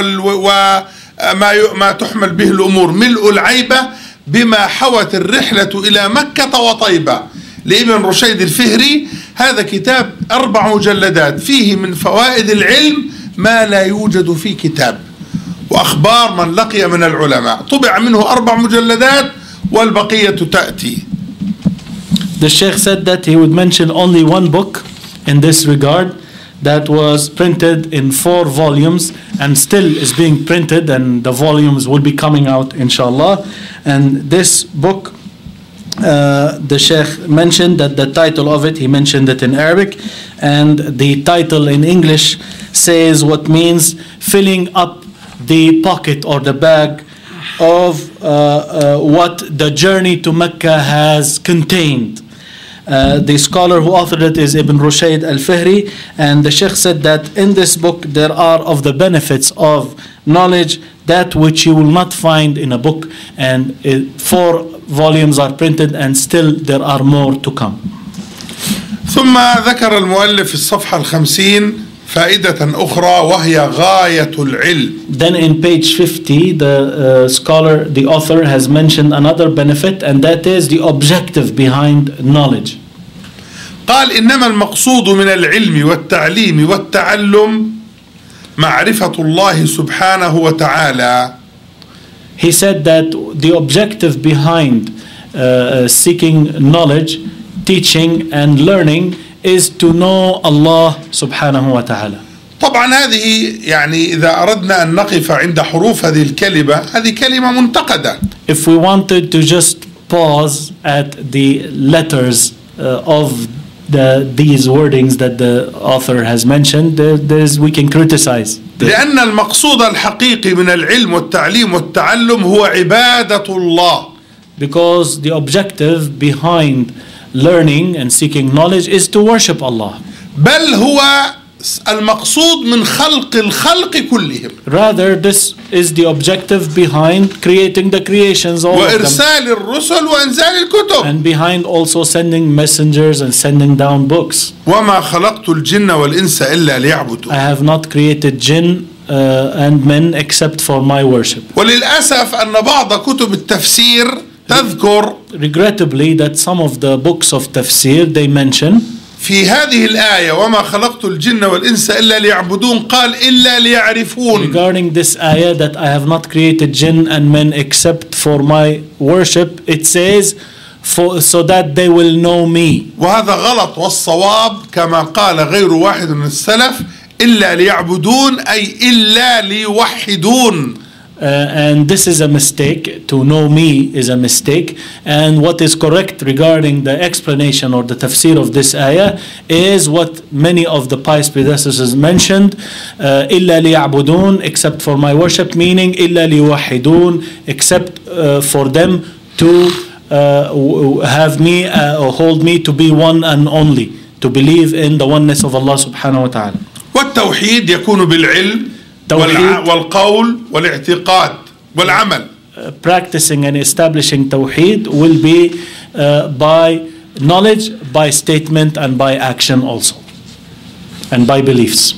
B: ما تحمل به الأمور. ملء العيبة بما حوت الرحلة إلى مكة وطيبة لابن رشيد الفهري. هذا كتاب 4 مجلدات فيه من فوائد العلم ما لا يوجد في كتاب، وأخبار من لقي من العلماء. طبع منه 4 مجلدات والبقية تأتي.
A: The Sheikh said that he would mention only one book in this regard that was printed in 4 volumes and still is being printed, and the volumes will be coming out inshallah. And this book, the Sheikh mentioned that the title of it, he mentioned it in Arabic, and the title in English says what means filling up the pocket or the bag of what the journey to Mecca has contained. The scholar who authored it is Ibn Rushayd al-Fihri, and the Sheikh said that in this book there are of the benefits of knowledge that which you will not find in a book, and 4 volumes are printed and still there are more to come.
B: ثم ذكر المؤلف في الصفحة 50 فائدة أخرى وهي غاية العلم.
A: Then in page 50 the scholar, the author has mentioned another benefit, and that is the objective behind knowledge.
B: قال إنما المقصود من العلم والتعليم والتعلم معرفة الله سبحانه وتعالى.
A: He said that the objective behind seeking knowledge, teaching and learning is to know Allah subhanahu wa ta'ala.
B: طبعا هذه يعني إذا أردنا أن نقف عند حروف هذه الكلمة، هذه كلمة منتقدة.
A: If we wanted to just pause at the letters of these wordings that the author has mentioned, we can criticize.
B: لأن المقصود الحقيقي من العلم والتعليم والتعلم هو عبادة الله.
A: Because the objective behind learning and seeking knowledge is to worship Allah.
B: بل هو المقصود من خلق الخلق كلهم.
A: Rather, this is the objective behind creating the creations, all of them.
B: وإرسال الرسل وإنزال الكتب.
A: And behind also sending messengers and sending down books.
B: وما خلقت الجن والإنس إلا ليعبدون.
A: I have not created jinn and men except for my worship.
B: وللأسف أن بعض كتب التفسير تذكر
A: Regrettably, that some of the books of tafsir, they mention
B: في هذه الآية وما خلقت الجن والإنس إلا ليعبدون قال إلا ليعرفون.
A: regarding this ayah that I have not created jinn and men except for my worship, it says so that they will know me.
B: وهذا غلط، والصواب كما قال غير واحد من السلف إلا ليعبدون أي إلا ليوحدون.
A: And this is a mistake. To know me is a mistake. And what is correct regarding the explanation or the tafsir of this ayah is what many of the pious predecessors mentioned, إِلَّا لِيَعْبُدُونَ, except for my worship, meaning إِلَّا لِيُوَحِّدُونَ, except for them to have me or hold me to be one and only, to believe in the oneness of Allah subhanahu wa ta'ala.
B: والتوحيد يكون بالعلم والقول والاعتقاد والعمل.
A: Practicing and establishing tawheed will be by knowledge, by statement, and by action also, and by beliefs.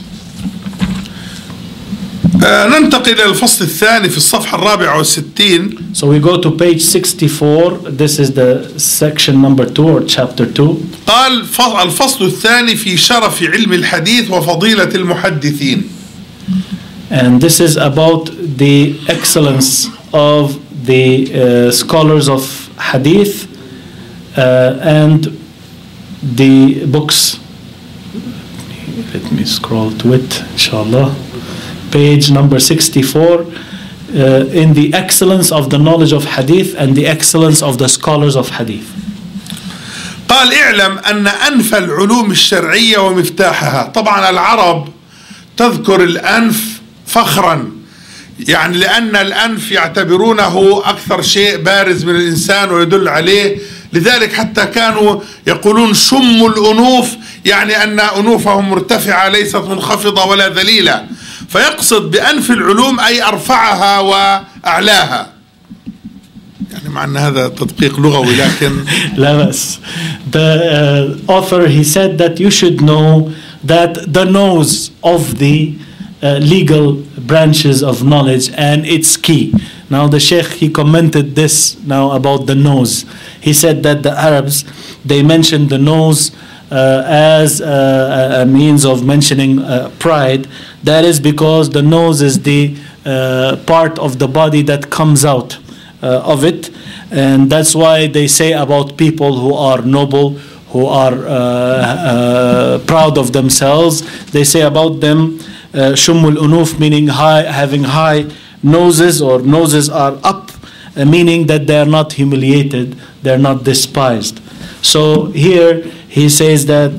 B: ننتقل إلى الفصل الثاني في الصفحة 64.
A: So we go to page 64. This is the section number 2 or chapter 2.
B: قال الفصل الثاني في شرف علم الحديث وفضيلة المحدثين.
A: And this is about the excellence of the scholars of Hadith and the books. Let me scroll to it, inshallah. Page number 64. In the excellence of the knowledge of Hadith and the excellence of the scholars of Hadith.
B: قال اعلم أن أنف العلوم الشرعية ومفتاحها. طبعا العرب تذكر الأنف فخرا، يعني لأن الأنف يعتبرونه أكثر شيء بارز من الإنسان ويدل عليه، لذلك حتى كانوا يقولون شم الأنوف، يعني أن أنوفهم مرتفعة ليست منخفضة ولا ذليلة، فيقصد بأنف العلوم أي أرفعها وأعلاها. يعني مع أن هذا تدقيق لغوي لكن
A: لا بس. The author, he said that you should know that the nose of the legal branches of knowledge and its key. Now the Sheikh, he commented this now about the nose. He said that the Arabs, they mentioned the nose as a means of mentioning pride. That is because the nose is the part of the body that comes out of it, and that's why they say about people who are noble, who are proud of themselves, they say about them shumul unuf, meaning high, having high noses, or noses are up, meaning that they are not humiliated, they are not despised. So here he says that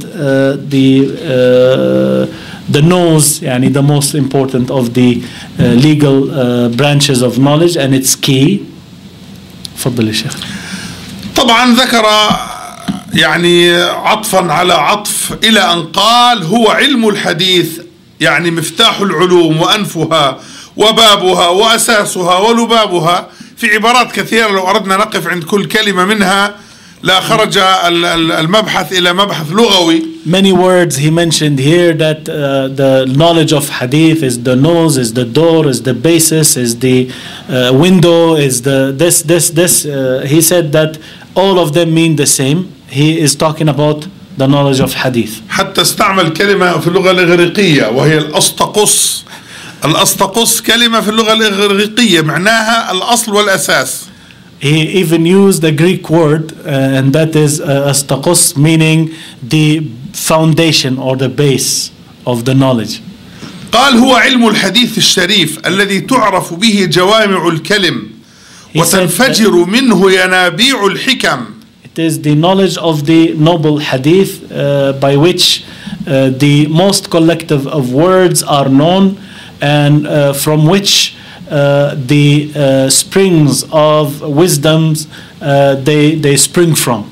A: the nose, yani the most important of the legal branches of knowledge, and its key. تفضل يا شيخ.
B: طبعا ذكر يعني عطفا على عطف إلى أن قال هو علم الحديث، يعني مفتاح العلوم وأنفها وبابها وأساسها ولبابها، في عبارات كثيرة لو أردنا نقف عند كل كلمة منها لا خرج المبحث إلى مبحث لغوي.
A: Many words he mentioned here, that the knowledge of hadith is the nose, is the door, is the basis, is the window, is the this. He said that all of them mean the same. He is talking about the knowledge of hadith.
B: حتى استعمل كلمة في اللغة الإغريقية وهي الأسطقس. الأسطقس كلمة في اللغة الإغريقية معناها الأصل والأساس.
A: He even used the Greek word, and that is astakos, meaning the foundation or the base of the knowledge.
B: قال هو علم الحديث الشريف الذي تعرف به جوامع الكلم وتنفجر منه ينابيع الحكم.
A: It is the knowledge of the noble hadith by which the most collective of words are known, and from which the springs of wisdoms they spring from.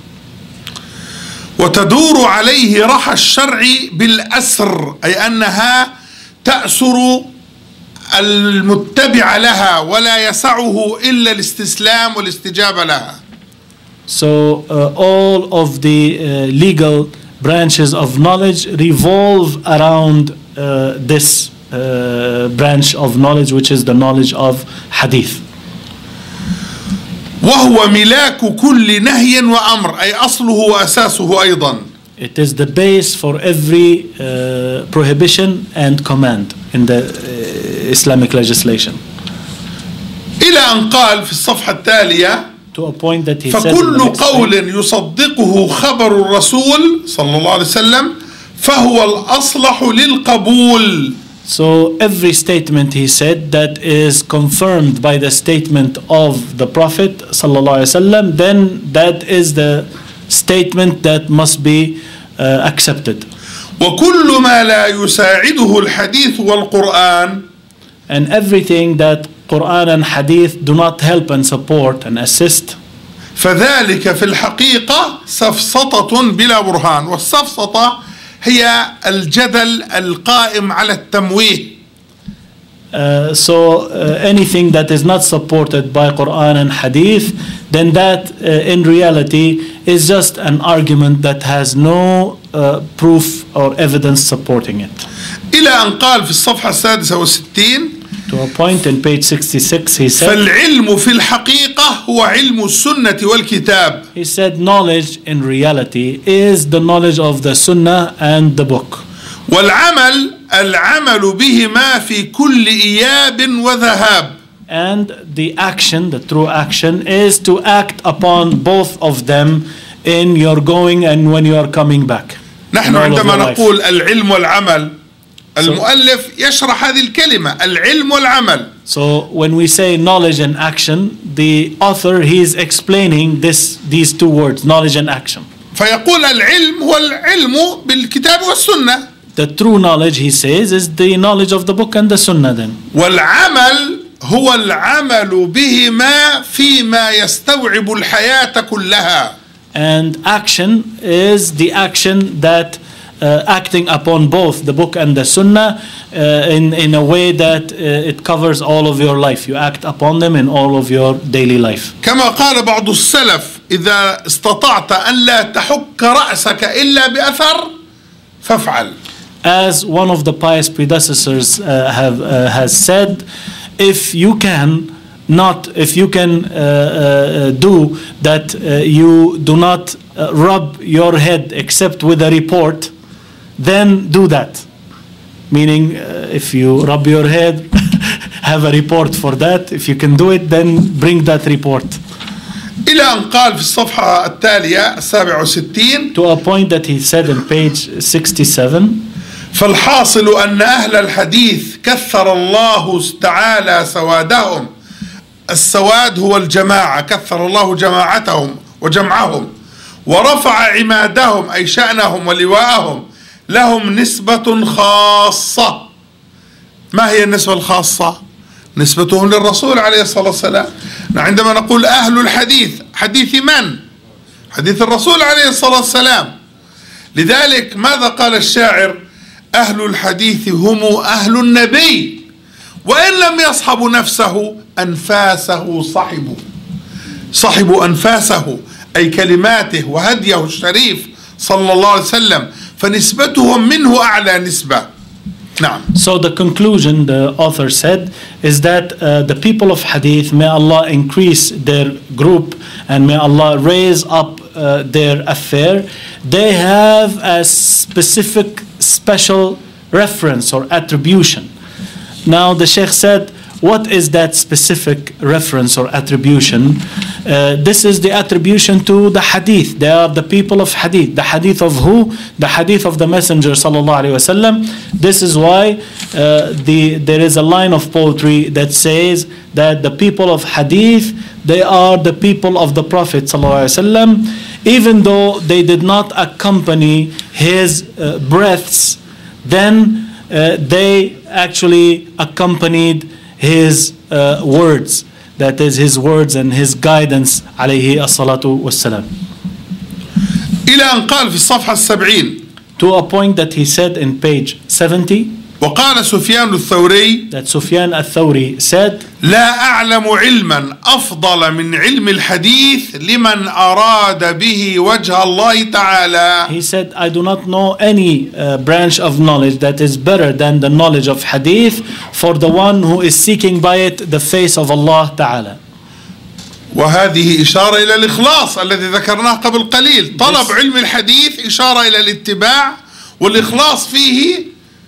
B: وتدور عليه رحى الشرع بالأسر، أي أنها تأسر المتبع لها ولا يسعه إلا الاستسلام والاستجابة لها.
A: So all of the legal branches of knowledge revolve around this branch of knowledge, which is the knowledge of hadith.
B: وهو ملاك كل نهي وأمر، أي أصله وأساسه أيضا.
A: It is the base for every prohibition and command in the Islamic legislation.
B: إلى أن قال في الصفحة التالية:
A: To a point that he said in the
B: فكل
A: next
B: قول
A: line,
B: يصدقه خبر الرسول صلى الله عليه وسلم فهو الأصلح للقبول.
A: So every statement he said that is confirmed by the statement of the Prophet sallallahu alaihi wasallam, then that is the statement that must be accepted.
B: وكل ما لا يساعده الحديث والقرآن
A: And everything that Quran and Hadith do not help and support and assist,
B: فذلك في الحقيقة سفسطة بلا برهان. والسفسطة هي الجدل القائم على التمويه.
A: So anything that is not supported by Quran and Hadith, then that in reality is just an argument that has no proof or evidence supporting it.
B: إلى أن قال في الصفحة 66:
A: To a point in page 66 he said,
B: فالعلم في الحقيقة هو علم السنة والكتاب.
A: He said knowledge in reality is the knowledge of the Sunnah and the book.
B: والعمل العمل بهما في كل إياب وذهاب.
A: And the action, the true action, is to act upon both of them in your going and when you are coming back.
B: نحن عندما نقول العلم والعمل، المؤلف يشرح هذه الكلمة العلم والعمل.
A: So when we say knowledge and action, the author he is explaining these two words, knowledge and action.
B: فيقول العلم هو العلم بالكتاب والسنة.
A: The true knowledge, he says, is the knowledge of the book and the Sunnah then.
B: والعمل هو العمل بهما فيما يستوعب الحياة كلها.
A: And action is the action that acting upon both the book and the Sunnah in a way that it covers all of your life. You act upon them in all of your daily life.
B: كما قال بعض السلف: إذا استطعت أن لا تحك رأسك إلا بأثر فافعل.
A: As one of the pious predecessors has said, if you can do that, you do not rub your head except with a report, then do that. Meaning, if you rub your head, have a report for that. If you can do it, then bring that report.
B: إلى أن قال في الصفحة التالية 67:
A: To a point that he said in page 67,
B: فالحاصل أن أهل الحديث كثر الله تعالى سوادهم. السواد هو الجماعة، كثر الله جماعتهم وجمعهم ورفع عمادهم أي شأنهم ولواءهم. لهم نسبة خاصة. ما هي النسبة الخاصة؟ نسبتهم للرسول عليه الصلاة والسلام. عندما نقول أهل الحديث، حديث من؟ حديث الرسول عليه الصلاة والسلام. لذلك ماذا قال الشاعر؟ أهل الحديث هم أهل النبي وإن لم يصحبوا نفسه أنفاسه صحبوا أنفاسه، أي كلماته وهديه الشريف صلى الله عليه وسلم، فنسبتهم منه أعلى نسبة. نعم.
A: So the conclusion the author said is that the people of Hadith, may Allah increase their group and may Allah raise up their affair, they have a specific special reference or attribution. Now the Sheikh said, what is that specific reference or attribution? This is the attribution to the Hadith. They are the people of Hadith. The Hadith of who? The Hadith of the Messenger sallallahu alaihi wasallam. This is why there is a line of poetry that says that the people of Hadith, they are the people of the Prophet sallallahu alaihi wasallam. even though they did not accompany his breaths, then they actually accompanied his words. That is his words and his guidance عليه الصلاة والسلام.
B: إلى أن قال في الصفحة 70.
A: To a point that he said in page 70.
B: وقال سفيان الثوري.
A: That Sufyan al-Thawri said.
B: لا أعلم علما أفضل من علم الحديث لمن أراد به وجه الله تعالى.
A: He said, I do not know any branch of knowledge that is better than the knowledge of hadith for the one who is seeking by it the face of Allah Ta'ala.
B: وهذه إشارة إلى الإخلاص الذي ذكرناه قبل قليل. طلب علم الحديث إشارة إلى الاتباع والإخلاص فيه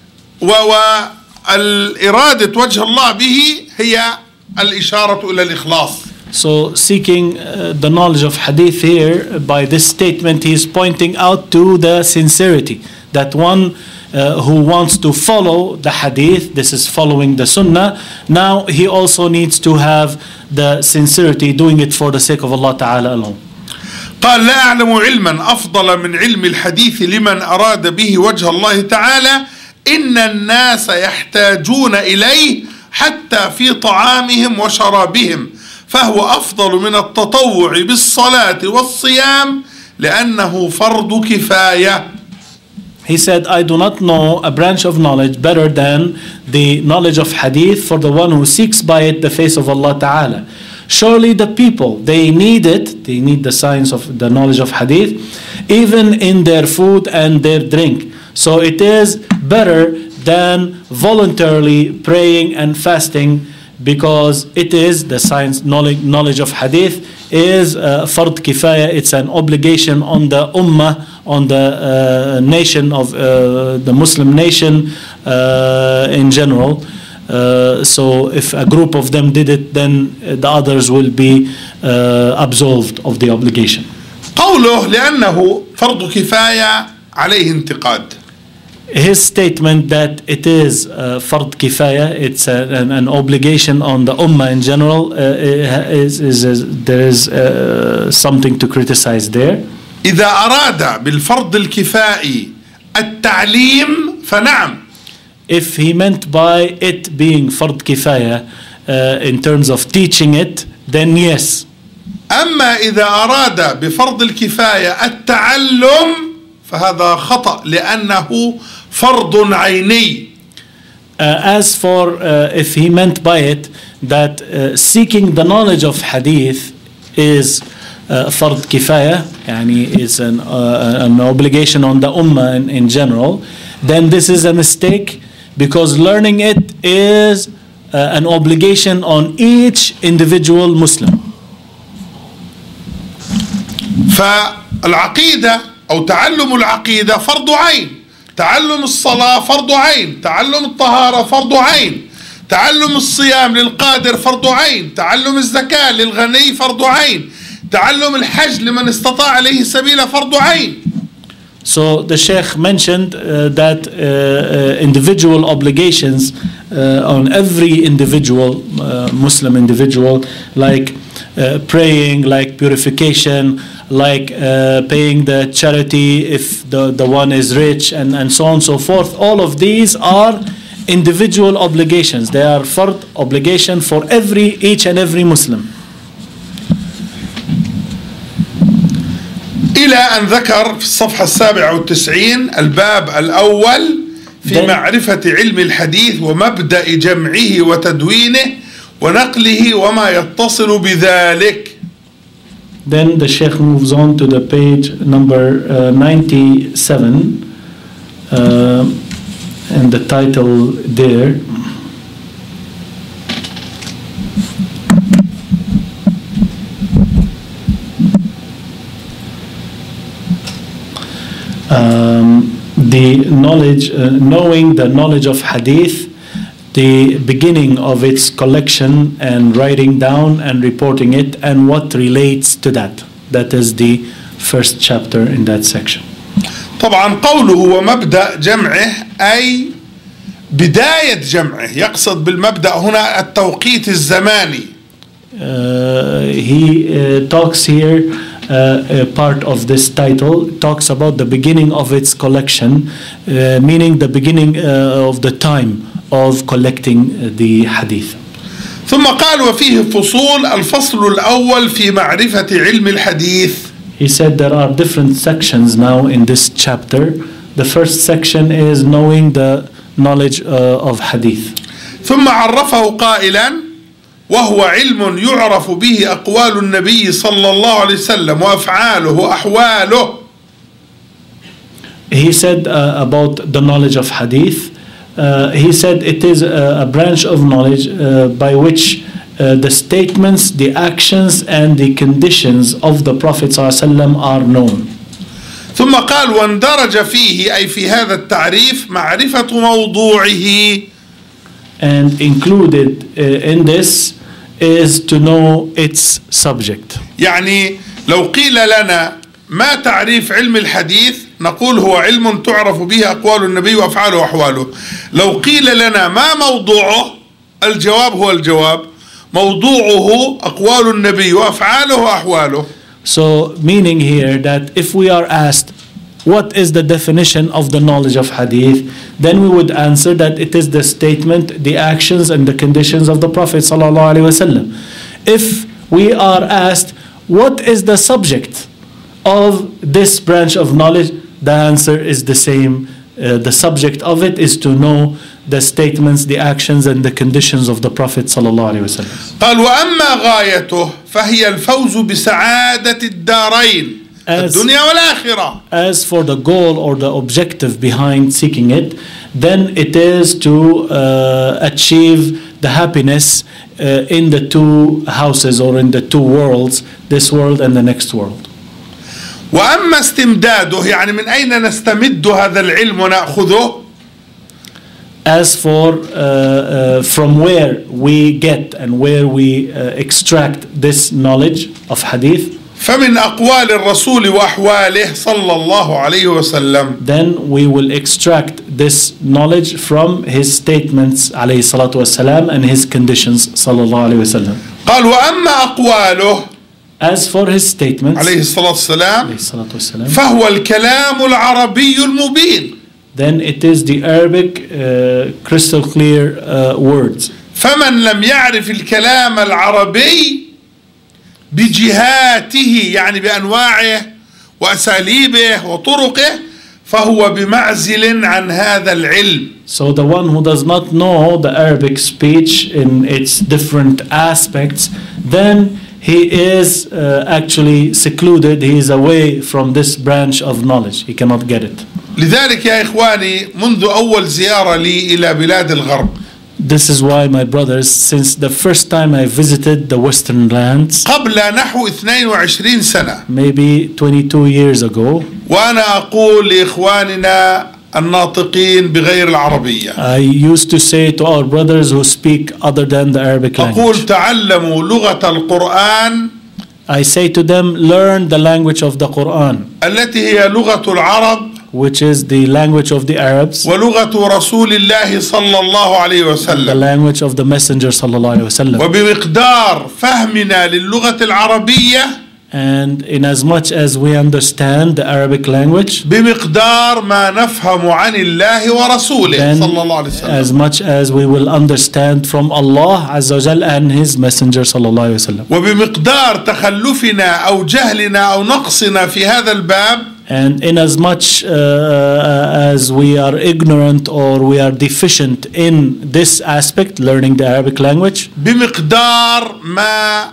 B: والإرادة وجه الله به هي الإشارة إلى الإخلاص.
A: So seeking the knowledge of hadith here, by this statement he is pointing out to the sincerity. That one who wants to follow the hadith, this is following the sunnah, now he also needs to have the sincerity, doing it for the sake of Allah Ta'ala alone.
B: قال لا أعلم علما أفضل من علم الحديث لمن أراد به وجه الله تعالى إن الناس يحتاجون إليه حتى في طعامهم وشرابهم فهو أفضل من التطوع بالصلاة والصيام لأنه فرض كفاية.
A: He said, I do not know a branch of knowledge better than the knowledge of hadith for the one who seeks by it the face of Allah Ta'ala. Surely the people, they need it, they need the science of the knowledge of hadith, even in their food and their drink. So it is better than voluntarily praying and fasting, because it is the science knowledge of hadith is fard kifaya. It's an obligation on the ummah, on the nation of the Muslim nation in general. So if a group of them did it, then the others will be absolved of the obligation.
B: قوله لأنه فرض كفاية عليه انتقاد.
A: His statement that it is fard kifaya, it's an obligation on the ummah in general, there is something to criticize there.
B: إذا أراد بالفرض الكفائي التعليم فنعم.
A: If he meant by it being fard kifaya in terms of teaching it, then yes.
B: أما إذا أراد بفرض الكفاية التعلم فهذا خطأ لأنه فرض عيني.
A: As for if he meant by it that seeking the knowledge of hadith is fard kifaya, yani is an obligation on the ummah in general, then this is a mistake, because learning it is an obligation on each individual Muslim.
B: فالعقيدة أو تعلم العقيدة فرض عين. تعلم الصلاة فرض عين. تعلم الطهارة فرض عين. تعلم الصيام للقادر فرض عين. تعلم الزكاة للغني فرض عين. تعلم الحج لمن استطاع عليه سبيل فرض عين.
A: So the Sheikh mentioned that individual obligations on every individual, Muslim individual, like praying, like purification, like paying the charity if the one is rich, and so on and so forth. All of these are individual obligations. They are fard obligation for each and every Muslim.
B: إلى أن ذكر في الصفحة 97 الباب الأول في معرفة علم الحديث ومبدأ جمعه وتدوينه ونقله وما يتصل بذلك.
A: Then the Sheikh moves on to the page number 97 and the title there. The knowledge, knowing the knowledge of hadith, the beginning of its collection and writing down and reporting it, and what relates to that. That is the first chapter in that section.
B: طبعا قوله ومبدأ جمعه أي بداية جمعه. يقصد بالمبدأ هنا التوقيت الزماني.
A: He talks here part of this title talks about the beginning of its collection, meaning the beginning of the time of collecting the hadith.
B: ثم قال وفيه فصول الفصل الأول في معرفة علم الحديث.
A: He said there are different sections now in this chapter. The first section is knowing the knowledge of hadith.
B: ثم عرفه قائلا وهو علم يعرف به أقوال النبي صلى الله عليه وسلم وأفعاله وأحواله.
A: He said about the knowledge of hadith, he said it is a branch of knowledge by which the statements, the actions and the conditions of the Prophet ﷺ are known.
B: ثم قال واندرج فيه أي في هذا التعريف معرفة موضوعه.
A: And included in this is to know its subject.
B: يعني لو قيل لنا ما تعريف علم الحديث نقول هو علم تعرف به أقوال النبي وأفعاله وأحواله. لو قيل لنا ما موضوعه الجواب هو الجواب موضوعه أقوال النبي وأفعاله وأحواله.
A: So meaning here that if we are asked what is the definition of the knowledge of hadith, then we would answer that it is the statement, the actions and the conditions of the Prophet sallallahu alaihi wasallam. If we are asked what is the subject of this branch of knowledge, the answer is the same. The subject of it is to know the statements, the actions and the conditions of the Prophet sallallahu alaihi wasallam.
B: قال وأما غايته فهي الفوز بسعادة الدارين الدنيا والآخرة.
A: As for the goal or the objective behind seeking it, then it is to achieve the happiness in the two houses or in the two worlds, this world and the next world.
B: وأما استمداده يعني من أين نستمد هذا العلم ونأخذه.
A: As for from where we get and where we extract this knowledge of hadith,
B: فمن أقوال الرسول وأحواله صلى الله عليه وسلم.
A: Then we will extract this knowledge from his statements عليه الصلاة والسلام and his conditions صلى الله عليه وسلم.
B: قال وأما أقواله
A: As for his statements
B: عليه الصلاة والسلام
A: عليه الصلاة والسلام,
B: فهو الكلام العربي المبين.
A: Then it is the Arabic crystal clear words.
B: فمن لم يعرف الكلام العربي بجهاته يعني بأنواعه وأساليبه وطرقه فهو بمعزل عن هذا العلم.
A: So the one who does not know the Arabic speech in its different aspects, then he is actually secluded, he is away from this branch of knowledge, he cannot get it.
B: لذلك يا إخواني منذ أول زيارة لي إلى بلاد الغرب.
A: This is why, my brothers, since the first time I visited the Western lands,
B: قبل نحو 22 سنة,
A: maybe 22 years ago,
B: وأنا أقول لإخواننا الناطقين بغير العربية,
A: I used to say to our brothers who speak other than the Arabic
B: أقول
A: language,
B: تعلموا لغة القرآن
A: I say to them, learn the language of the Quran,
B: التي هي لغة العرب
A: which is the language of the Arabs,
B: ولغة رسول الله صلى الله عليه
A: the
B: وسلم.
A: language of the Messenger sallallahu alaihi wasallam.
B: وبمقدار فهمنا للغة العربية
A: And in as much as we understand the Arabic language,
B: بمقدار ما نفهم عن الله ورسوله
A: then
B: صلى الله عليه وسلم.
A: as much as we will understand from Allah Azza wa Jal and His Messenger sallallahu alaihi wasallam.
B: وبمقدار تخلفنا أو جهلنا أو نقصنا في هذا الباب
A: And in as much as we are ignorant or we are deficient in this aspect, learning the Arabic language,
B: بمقدار ما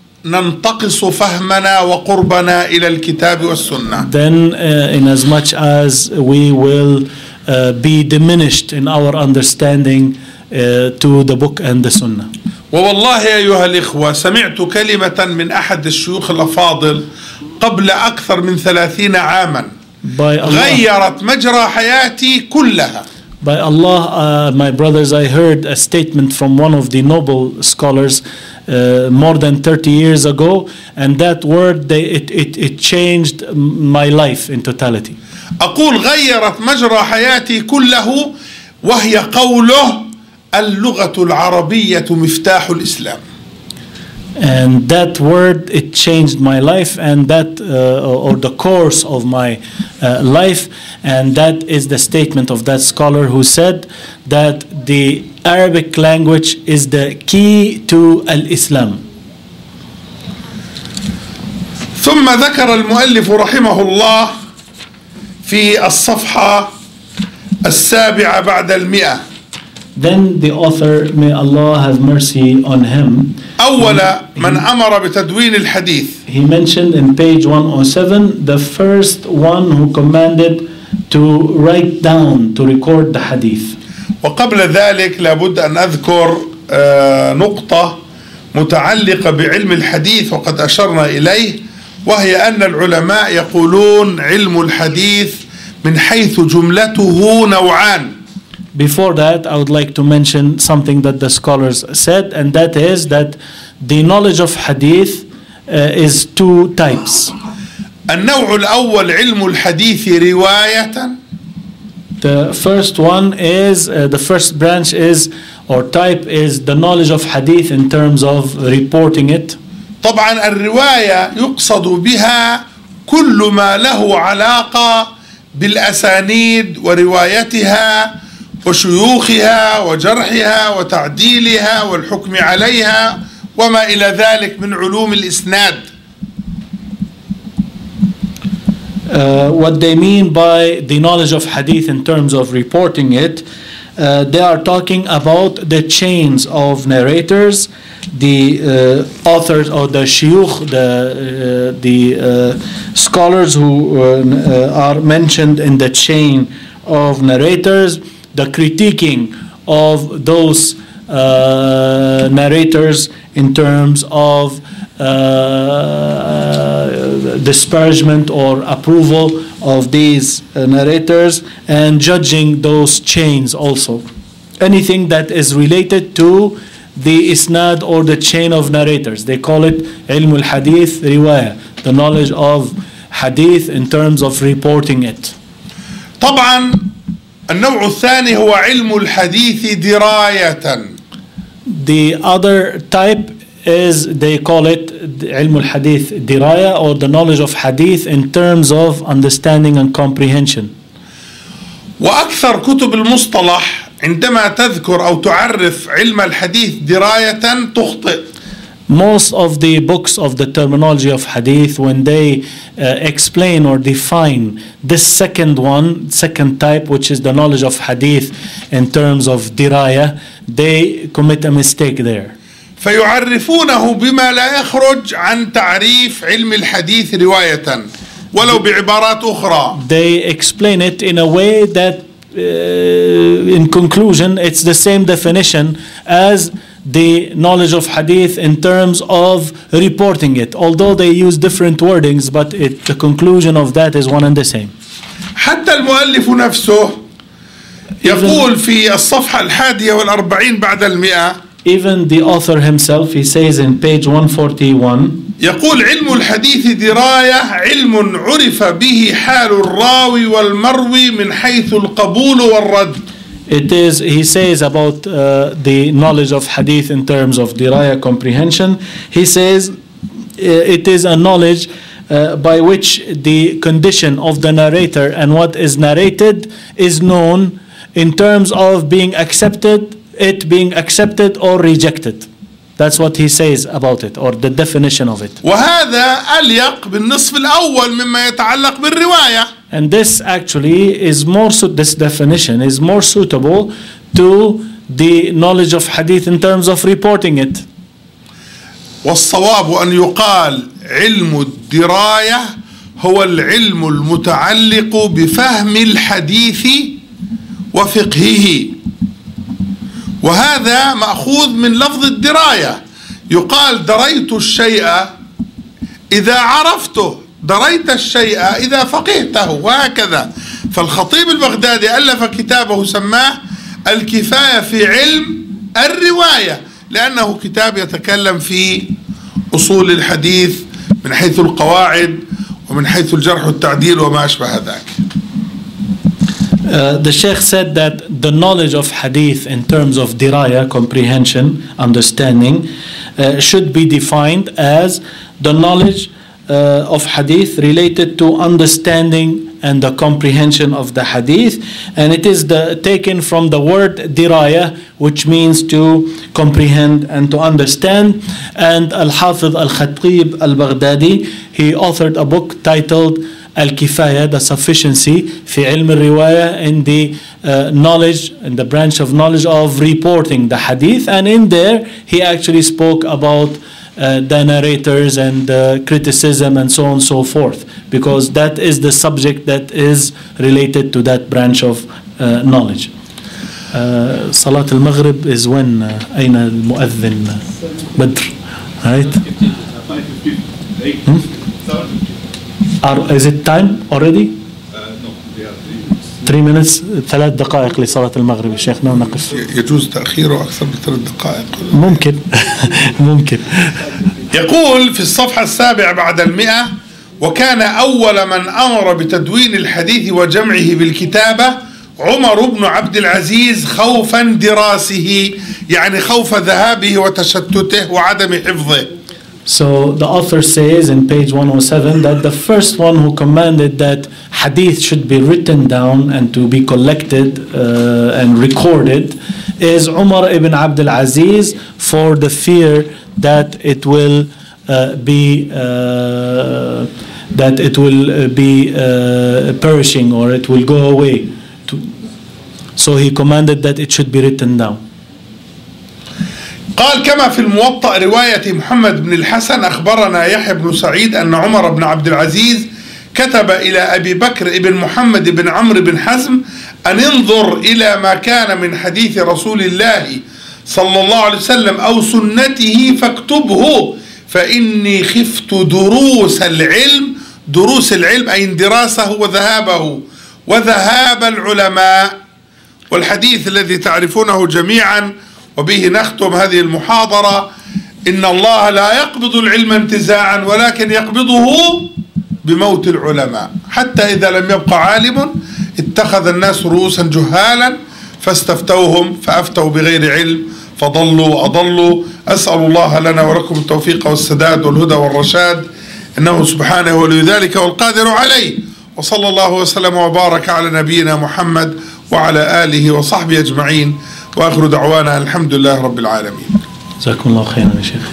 B: ننتقص فهمنا وقربنا إلى الكتاب والسنة.
A: then in as much as we will be diminished in our understanding to the book and the sunnah.
B: ووالله أيها الإخوة سمعت كلمة من أحد الشيوخ الأفاضل قبل أكثر من 30 عاما غيرت مجرى حياتي كلها.
A: By Allah, my brothers, I heard a statement from one of the noble scholars more than 30 years ago, and that word, it changed my life in totality.
B: أقول غيرت مجرى حياتي كله وهي قوله اللغة العربية مفتاح الإسلام.
A: And that word, it changed my life, and that, or the course of my life. And that is the statement of that scholar who said that the Arabic language is the key to al-Islam.
B: ثم ذكر المؤلف رحمه الله في الصفحة 7 بعد 100.
A: Then the author, may Allah have mercy on him,
B: أول من أمر بتدوين الحديث.
A: he mentioned in page 107 the first one who commanded to write down, to record the hadith.
B: وقبل ذلك لابد أن أذكر نقطة متعلقة بعلم الحديث وقد أشرنا إليه، وهي أن العلماء يقولون علم الحديث من حيث جملته نوعان.
A: Before that, I would like to mention something that the scholars said, and that is that the knowledge of hadith is two types.
B: النوع الأول علم الحديث رواية.
A: The first one is, the first branch is, or type is, the knowledge of hadith in terms of reporting it.
B: طبعا الرواية يقصد بها كل ما له علاقة بالأسانيد وروايتها وشيوخها وجرحها وتعديلها والحكم عليها وما إلى ذلك من علوم الإسناد.
A: What they mean by the knowledge of hadith in terms of reporting it, they are talking about the chains of narrators, the authors or the shuyukh, the scholars who are mentioned in the chain of narrators, the critiquing of those narrators in terms of disparagement or approval of these narrators, and judging those chains also. Anything that is related to the isnad or the chain of narrators. They call it ilm al-hadith riwaya, the knowledge of hadith in terms of reporting it.
B: طبعا النوع الثاني هو علم الحديث دراية.
A: The other type is, they call it ilm al-hadith diraya, or the knowledge of hadith in terms of understanding and comprehension.
B: وأكثر كتب المصطلح عندما تذكر أو تعرف علم الحديث دراية تخطئ.
A: Most of the books of the terminology of hadith, when they explain or define this second type, which is the knowledge of hadith in terms of diraya, they commit a mistake there.
B: فيعرفونه بما لا يخرج عن تعريف علم الحديث رواية ولو بعبارات أخرى.
A: They explain it in a way that in conclusion it's the same definition as the knowledge of hadith in terms of reporting it, although they use different wordings, but the conclusion of that is one and the same.
B: حتى المؤلف نفسه يقول في الصفحة 41 بعد 100.
A: Even the author himself, he says in page 141,
B: يقول علم الحديث دراية علم عرف به حال الراوي والمروي من حيث القبول والرد.
A: It is, he says about the knowledge of hadith in terms of diraya comprehension, he says it is a knowledge by which the condition of the narrator and what is narrated is known in terms of being accepted, it being accepted or rejected. That's what he says about it, or the definition of it.
B: وهذا أليق بالنصف الأول مما يتعلق بالرواية.
A: And this actually is this definition is more suitable to the knowledge of hadith in terms of reporting it.
B: والصواب أن يقال علم الدراية هو العلم المتعلق بفهم الحديث وفقهه، وهذا مأخوذ من لفظ الدراية. يقال دريت الشيء إذا عرفته، دريت الشيء إذا فقهته، وهكذا. فالخطيب البغدادي ألف كتابه سماه الكفاية في علم الرواية، لأنه كتاب يتكلم في أصول الحديث من حيث القواعد ومن حيث الجرح والتعديل وما أشبه ذلك.
A: The Sheikh said that the knowledge of hadith in terms of diraya, comprehension, understanding, should be defined as the knowledge of hadith related to understanding and the comprehension of the hadith, and it is taken from the word diraya, which means to comprehend and to understand. And al-Hafidh al-Khatib al-Baghdadi, he authored a book titled al-Kifaya, the sufficiency fi ilm al-riwaya, in the knowledge, in the branch of knowledge of reporting the hadith, and in there he actually spoke about the narrators and criticism and so on and so forth, because that is the subject that is related to that branch of knowledge. Salat al-Maghrib is when أين المؤذن بدر, right? Is it time already?
C: No, we have
A: 3 minutes. 3 دقائق لصلاة المغرب شيخنا ونقف.
B: يجوز تأخيره أكثر من 3 دقائق؟
A: ممكن. ممكن.
B: يقول في الصفحة 7 بعد 100: وكان أول من أمر بتدوين الحديث وجمعه بالكتابة عمر بن عبد العزيز خوفا دراسه، يعني خوف ذهابه وتشتته وعدم حفظه.
A: So the author says in page 107 that the first one who commanded that hadith should be written down and to be collected and recorded is Umar ibn Abdul Aziz, for the fear that it will be perishing, or it will go away. So he commanded that it should be written down.
B: قال كما في الموطأ رواية محمد بن الحسن أخبرنا يحيى بن سعيد أن عمر بن عبد العزيز كتب إلى أبي بكر بن محمد بن عمرو بن حزم أن انظر إلى ما كان من حديث رسول الله صلى الله عليه وسلم أو سنته فاكتبه فإني خفت دروس العلم أي اندراسه وذهابه وذهاب العلماء. والحديث الذي تعرفونه جميعا وبه نختم هذه المحاضرة: إن الله لا يقبض العلم انتزاعا ولكن يقبضه بموت العلماء، حتى إذا لم يبقى عالم اتخذ الناس رؤوسا جهالا فاستفتوهم فأفتوا بغير علم فضلوا وأضلوا. أسأل الله لنا ولكم التوفيق والسداد والهدى والرشاد، إنه سبحانه ولي ذلك والقادر عليه. وصلى الله وسلم وبارك على نبينا محمد وعلى آله وصحبه أجمعين، وآخر دعوانا الحمد لله رب العالمين.
A: جزاكم الله خيرا يا شيخ.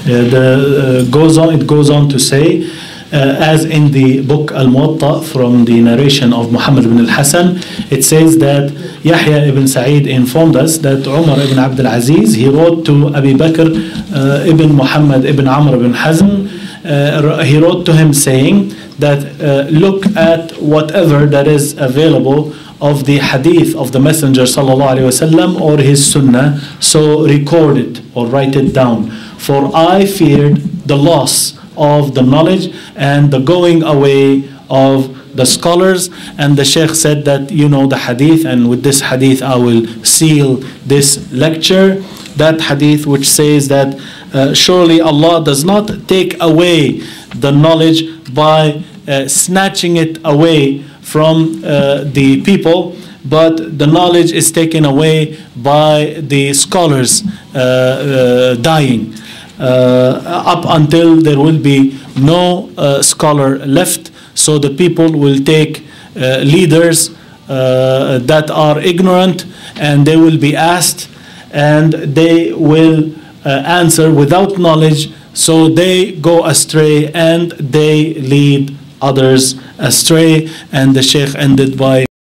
A: It goes on to say, as in the book al-Muwatta from the narration of Muhammad ibn al-Hasan, it says that Yahya ibn Sa'id informed us that Umar ibn Abdul Aziz, he wrote to Abu Bakr ibn Muhammad ibn Amr ibn Hazm, he wrote to him saying that look at whatever that is available of the hadith of the Messenger sallallahu alaihi wasallam or his sunnah, so record it or write it down, for I feared the loss of the knowledge and the going away of the scholars. And the Sheikh said that, you know, the hadith, and with this hadith I will seal this lecture, that hadith which says that surely Allah does not take away the knowledge by snatching it away from the people, but the knowledge is taken away by the scholars dying, up until there will be no scholar left. So the people will take leaders that are ignorant, and they will be asked, and they will answer without knowledge, so they go astray and they lead others astray. And the Sheikh ended by